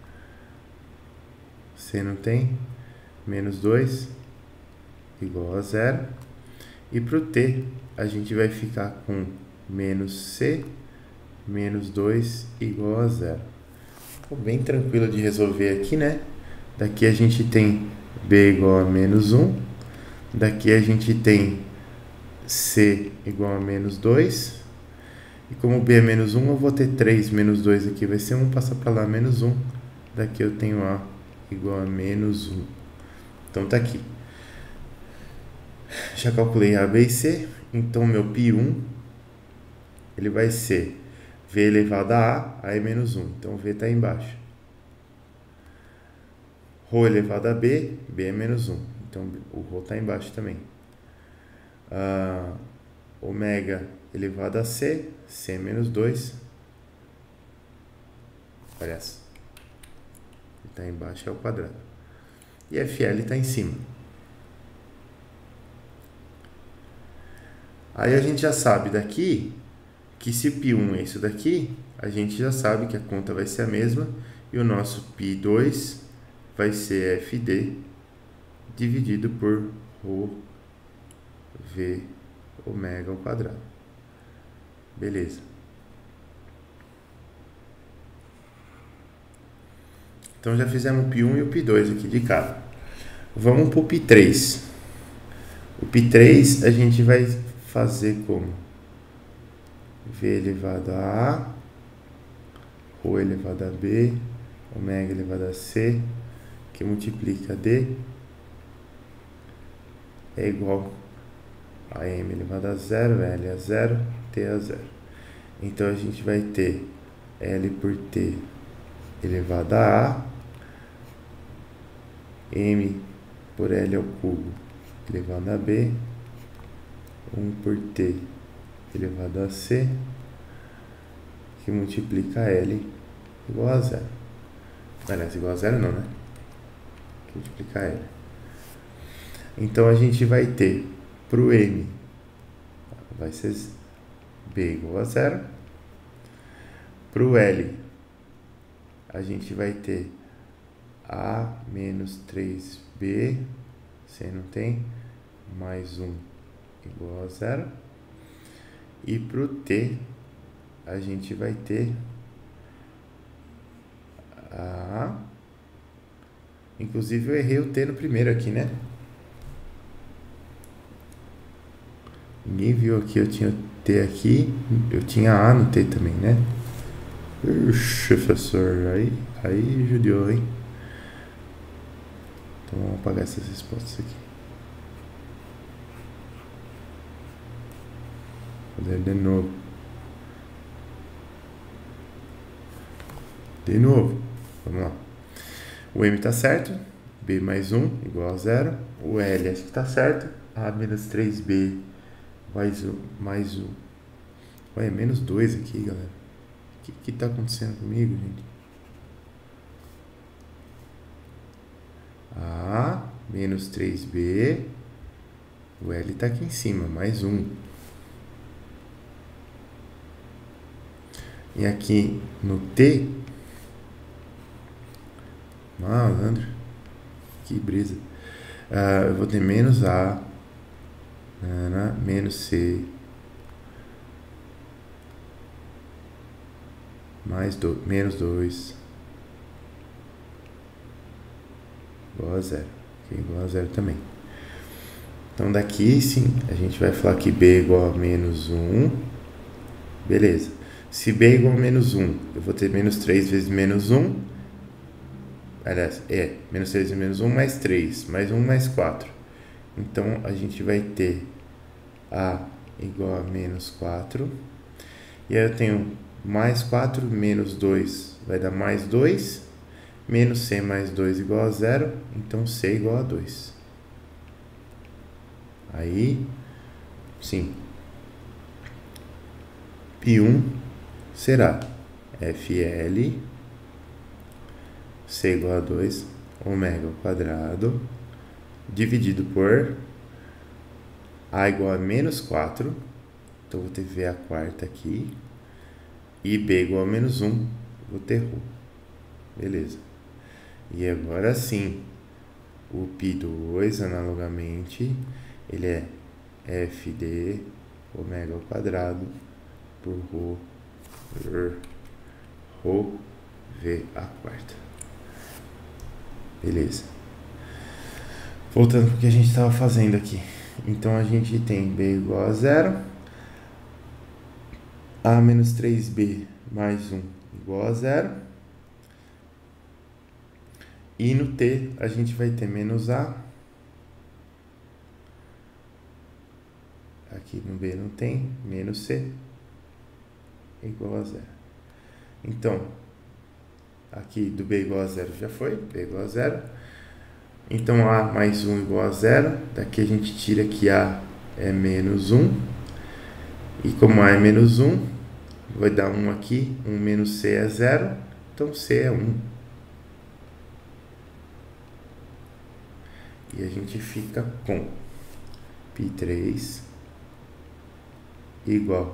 C não tem. Menos 2 igual a 0. E para o T, a gente vai ficar com menos C menos 2 igual a 0. Ficou bem tranquilo de resolver aqui, né? Daqui a gente tem B igual a menos 1. Daqui a gente tem C igual a menos 2. E como B é menos 1, eu vou ter 3 menos 2 aqui. Vai ser 1, passa para lá, menos 1. Daqui eu tenho A igual a menos 1. Então tá aqui. Já calculei A, B e C. Então meu π1 ele vai ser V elevado a A é menos 1. Então V está embaixo. Rho elevado a B, B é menos 1. Então o Rho está embaixo também. Ômega elevado a C, C é menos 2. Aliás, está embaixo é o quadrado. E FL está em cima. Aí a gente já sabe daqui que se π1 é isso daqui, a gente já sabe que a conta vai ser a mesma e o nosso π2 vai ser FD dividido por Rho V ômega ao quadrado. Beleza. Então já fizemos o π1 e o π2 aqui de cara. Vamos para o π3. O π3 a gente vai fazer como? V elevado a A, Rho elevado a B, ômega elevado a C, que multiplica D, é igual a M elevado a 0, L a 0, T a 0. Então a gente vai ter L por T elevado a A, M por L ao cubo elevado a B, 1 por T elevado a C, que multiplica L igual a 0. Aliás, igual a 0 não, né? Que multiplica L. Então a gente vai ter pro M, vai ser B igual a 0. Pro L, a gente vai ter A menos 3B, C não tem, mais 1 igual a 0. E para o T, a gente vai ter A. Inclusive eu errei o T no primeiro aqui, né? Ninguém viu aqui, eu tinha T aqui, eu tinha A no T também, né? Ixi, professor, aí judiou, hein? Então vamos apagar essas respostas aqui. Fazer de novo. De novo. Vamos lá. O M está certo. B mais 1 igual a 0. O L acho que está certo. A menos 3B mais 1. Olha, é menos 2 aqui, galera. O que está acontecendo comigo, gente? A menos 3B. O L está aqui em cima. Mais 1. E aqui no T, malandro, que brisa, eu vou ter menos A, menos C, menos 2, igual a 0. Aqui igual a 0 também. Então daqui sim, a gente vai falar que B é igual a menos 1. Beleza. Se B é igual a menos 1, eu vou ter menos 3 vezes menos 1. Aliás, menos 3 vezes menos 1 mais 3, mais 1 mais 4. Então a gente vai ter A igual a menos 4. E aí eu tenho mais 4 menos 2 vai dar mais 2. Menos C mais 2 igual a 0. Então C igual a 2. Aí, sim, Π1 será FL, C igual a 2, ômega ao quadrado, dividido por A igual a menos 4, então vou ter V a quarta aqui, e B igual a menos 1, vou ter Rho. Beleza. E agora sim, o Π2, analogamente, ele é FD ômega ao quadrado por Rho V a quarta. Beleza. Voltando para o que a gente estava fazendo aqui. Então a gente tem B igual a 0, A menos 3B mais 1 igual a 0. E no T a gente vai ter menos A. Aqui no B não tem, menos C igual a 0. Então, aqui do B igual a 0 já foi, B igual a 0. Então, A mais 1 igual a 0. Daqui a gente tira que A é menos 1. E como A é menos 1, vai dar 1 aqui. 1 menos C é 0. Então, C é 1. E a gente fica com Π3 igual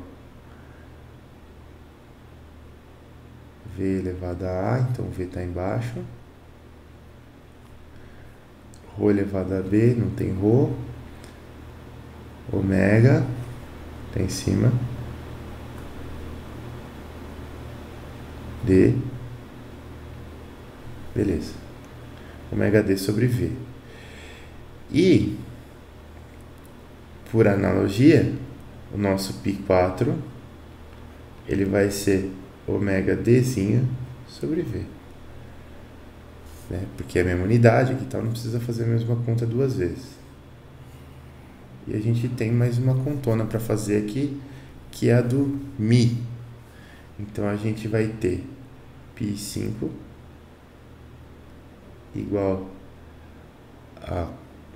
V elevado a A, então V está embaixo. Rho elevado a B, não tem Rho. Ômega está em cima. D. Beleza. Ômega D sobre V. E, por analogia, o nosso Π4, ele vai ser ômega Dzinho sobre V. Né? Porque é a mesma unidade aqui, então não precisa fazer a mesma conta duas vezes. E a gente tem mais uma contona para fazer aqui, que é a do Mi. Então a gente vai ter Π5 igual a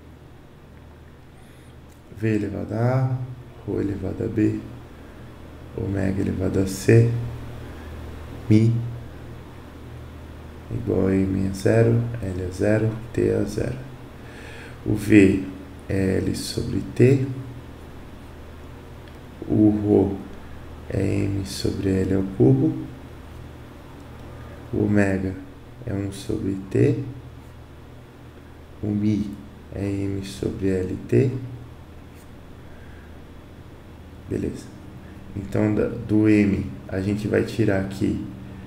V elevado a A, Rho elevado a B, ômega elevado a C, Mi igual a M a 0, L a 0, T a 0. O V é L sobre T, o Rho é M sobre L ao cubo, o ômega é 1 sobre T, o Mi é M sobre LT. Beleza. Então, do M, a gente vai tirar aqui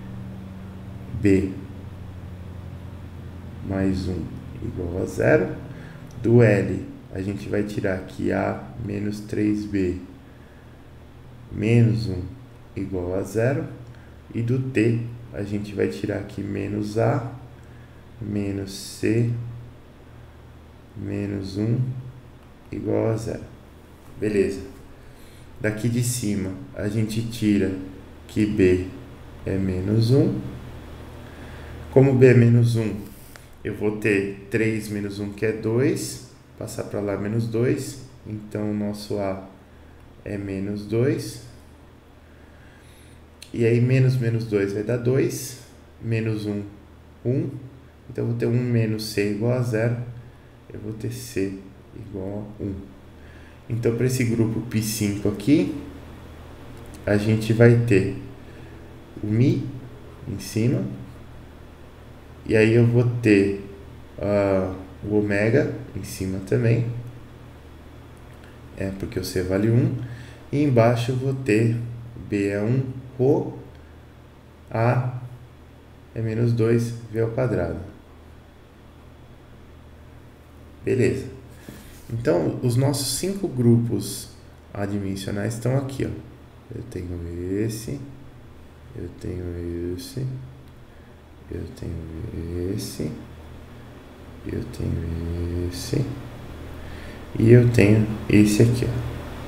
B mais 1 igual a 0. Do L, a gente vai tirar aqui A menos 3B menos 1 igual a 0. E do T, a gente vai tirar aqui menos A menos C menos 1 igual a 0. Beleza. Daqui de cima, a gente tira que B é menos 1. Como B é menos 1, eu vou ter 3 menos 1, que é 2. Passar para lá, menos 2. Então, o nosso A é menos 2. E aí, menos 2 vai dar 2. Menos 1, 1. Então, eu vou ter 1 menos C igual a 0. Eu vou ter C igual a 1. Então, para esse grupo Π5 aqui, a gente vai ter o Mi em cima. E aí eu vou ter o ômega em cima também. Porque o C vale 1. E embaixo eu vou ter B é 1 Rho, A é menos 2 V ao quadrado. Beleza. Então, os nossos 5 grupos adimensionais estão aqui, ó. Eu tenho esse, eu tenho esse, eu tenho esse, eu tenho esse e eu tenho esse aqui, ó.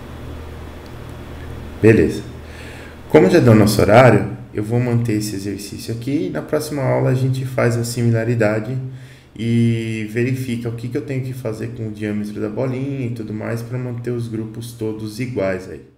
Beleza. Como já deu nosso horário, eu vou manter esse exercício aqui e na próxima aula a gente faz a similaridade e verifica o que eu tenho que fazer com o diâmetro da bolinha e tudo mais para manter os grupos todos iguais aí.